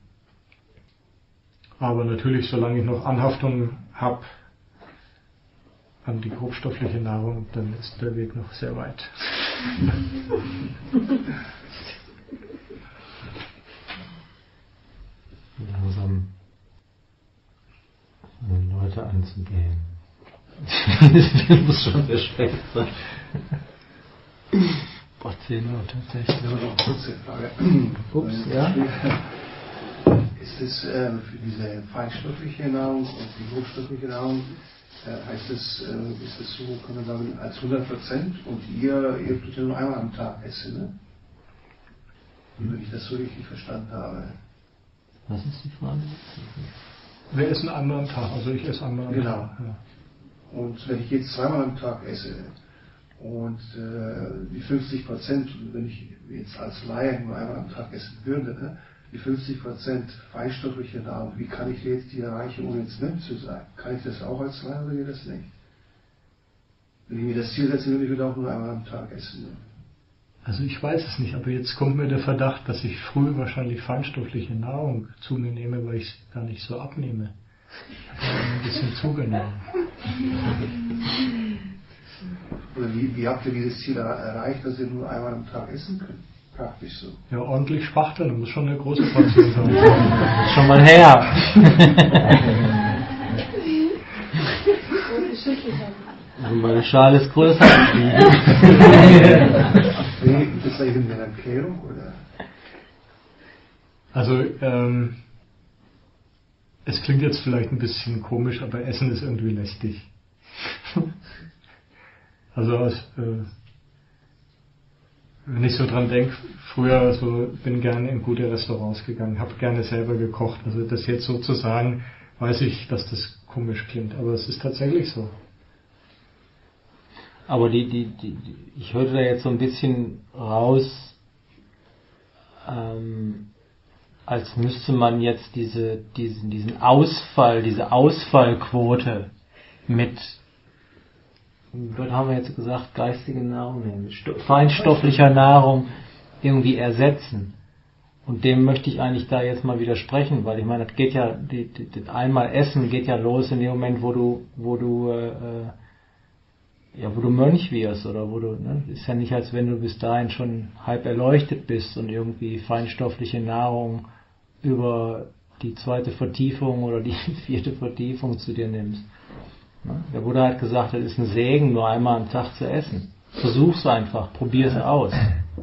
Aber natürlich, solange ich noch Anhaftung habe an die grobstoffliche Nahrung, dann ist der Weg noch sehr weit. Langsam Leute anzugehen. Das muss schon sehr schlecht sein. Boah, zehn Uhr tatsächlich. Kurze Frage. Ups, ja? Ist es äh, für diese feinstoffliche Nahrung und die hochstoffliche Nahrung, äh, heißt es, äh, ist es so, kann man sagen, als hundert Prozent und ihr, ihr tut ja nur einmal am Tag essen, ne? Wenn ich das so richtig verstanden habe. Was ist die Frage? Wir essen einmal am Tag, also ich esse einmal am genau. Tag. Genau. Ja. Und wenn ich jetzt zweimal am Tag esse und äh, die fünfzig Prozent, wenn ich jetzt als Laie nur einmal am Tag essen würde, ne, die fünfzig Prozent feinstoffliche Nahrung, wie kann ich jetzt die erreichen, ohne jetzt nimm zu sein? Kann ich das auch als Laie oder geht das nicht? Wenn ich mir das Ziel setze, würde ich auch nur einmal am Tag essen. Ne? Also ich weiß es nicht, aber jetzt kommt mir der Verdacht, dass ich früh wahrscheinlich feinstoffliche Nahrung zu mir nehme, weil ich es gar nicht so abnehme. Ich habe ein bisschen zugenommen. Oder wie, wie habt ihr dieses Ziel erreicht, dass ihr nur einmal am Tag essen könnt? Praktisch so. Ja, ordentlich spachteln, das muss schon eine große Portion sein. Das ist schon mal her. Also meine Schale ist größer als die. Ist das eben eine Erklärung, oder? Also, ähm, es klingt jetzt vielleicht ein bisschen komisch, aber Essen ist irgendwie lästig. Also, äh, wenn ich so dran denke, früher so bin gerne in gute Restaurants gegangen, habe gerne selber gekocht. Also das jetzt so zu sagen, weiß ich, dass das komisch klingt, aber es ist tatsächlich so. Aber die, die, die, die ich hörte da jetzt so ein bisschen raus, ähm, als müsste man jetzt diese, diesen, diesen Ausfall, diese Ausfallquote mit, was haben wir jetzt gesagt, geistige Nahrung, feinstofflicher Nahrung irgendwie ersetzen. Und dem möchte ich eigentlich da jetzt mal widersprechen, weil ich meine, das geht ja, die, die, die einmal Essen geht ja los in dem Moment, wo du, wo du, äh, ja, wo du Mönch wirst oder wo du, ne, ist ja nicht, als wenn du bis dahin schon halb erleuchtet bist und irgendwie feinstoffliche Nahrung über die zweite Vertiefung oder die vierte Vertiefung zu dir nimmst. Der Buddha hat gesagt, es ist ein Segen, nur einmal am Tag zu essen. Versuch's einfach, probier's aus.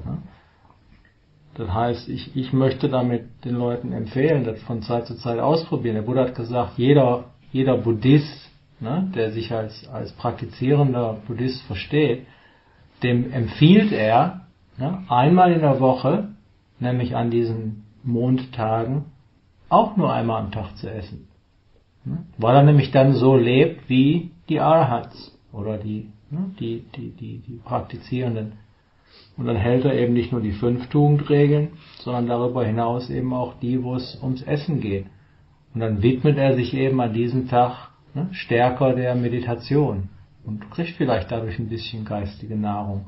Das heißt, ich, ich möchte damit den Leuten empfehlen, das von Zeit zu Zeit ausprobieren. Der Buddha hat gesagt, jeder, jeder Buddhist, ne, der sich als, als praktizierender Buddhist versteht, dem empfiehlt er, ne, einmal in der Woche, nämlich an diesen Mondtagen, auch nur einmal am Tag zu essen. Weil er nämlich dann so lebt wie die Arhats oder die, die, die, die, die Praktizierenden. Und dann hält er eben nicht nur die fünf Tugendregeln, sondern darüber hinaus eben auch die, wo es ums Essen geht. Und dann widmet er sich eben an diesem Tag, ne, stärker der Meditation und kriegt vielleicht dadurch ein bisschen geistige Nahrung.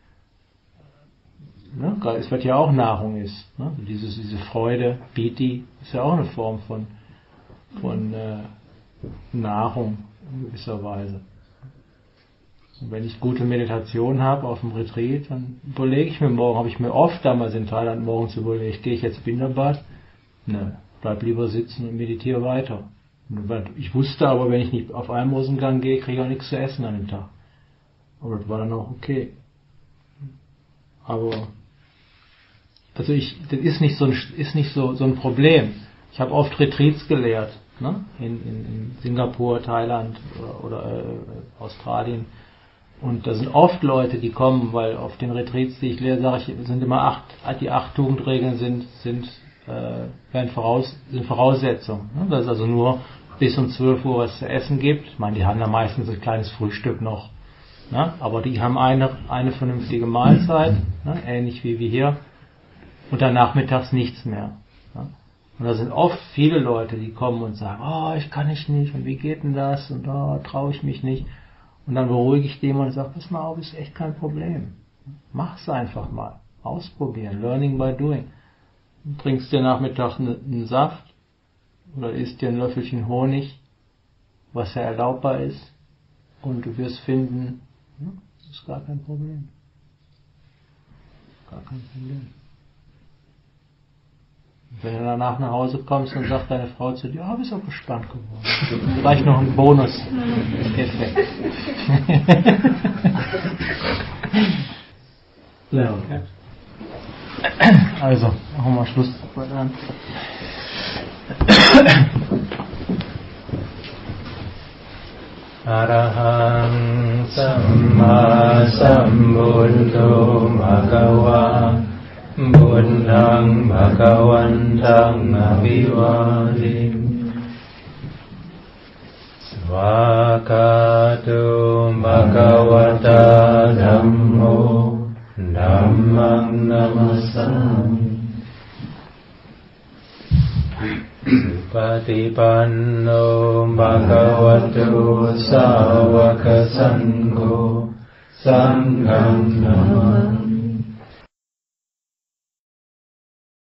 Ne, es wird ja auch Nahrung ist. Ne? Diese, diese Freude, Piti, ist ja auch eine Form von von äh, Nahrung in gewisser Weise. Und wenn ich gute Meditation habe auf dem Retreat, dann überlege ich mir morgen, habe ich mir oft damals in Thailand morgens überlegt, gehe ich jetzt Binderbad? Ne, bleib lieber sitzen und meditiere weiter. Ich wusste aber, wenn ich nicht auf Almosengang gehe, kriege ich auch nichts zu essen an dem Tag. Aber das war dann auch okay. Aber also ich, das ist nicht so ein, ist nicht so, so ein Problem. Ich habe oft Retreats gelehrt, ne? in, in, in Singapur, Thailand oder, oder äh, Australien. Und da sind oft Leute, die kommen, weil auf den Retreats, die ich lehre, sage ich, sind immer acht, die acht Tugendregeln sind, sind, äh, werden voraus, sind Voraussetzungen. Ne? Dass es also nur bis um zwölf Uhr was zu essen gibt. Ich meine, die haben da meistens ein kleines Frühstück noch. Ne? Aber die haben eine, eine vernünftige Mahlzeit, ne? Ähnlich wie wir hier. Und dann nachmittags nichts mehr. Ne? Und da sind oft viele Leute, die kommen und sagen, oh, ich kann nicht nicht und wie geht denn das und da oh, traue ich mich nicht. Und dann beruhige ich den und sage, pass mal auf, ist echt kein Problem. Mach's einfach mal. Ausprobieren. Learning by doing. Du trinkst dir Nachmittag einen Saft oder isst dir ein Löffelchen Honig, was ja erlaubbar ist. Und du wirst finden, das ist gar kein Problem. Gar kein Problem. Wenn du danach nach Hause kommst und sagt deine Frau zu dir, ah, bist auch gespannt geworden. Vielleicht noch ein Bonus-Effekt. Ja, okay. Also, machen wir mal Schluss. Arahang Samma Sambuddho Bhagava Buddhang Bhagavantang Abhivadin Svakatu Bhagavata Dhammo Dhammang Namasami Patipanno Bhagavato Savaka Sangho Sangham Namasami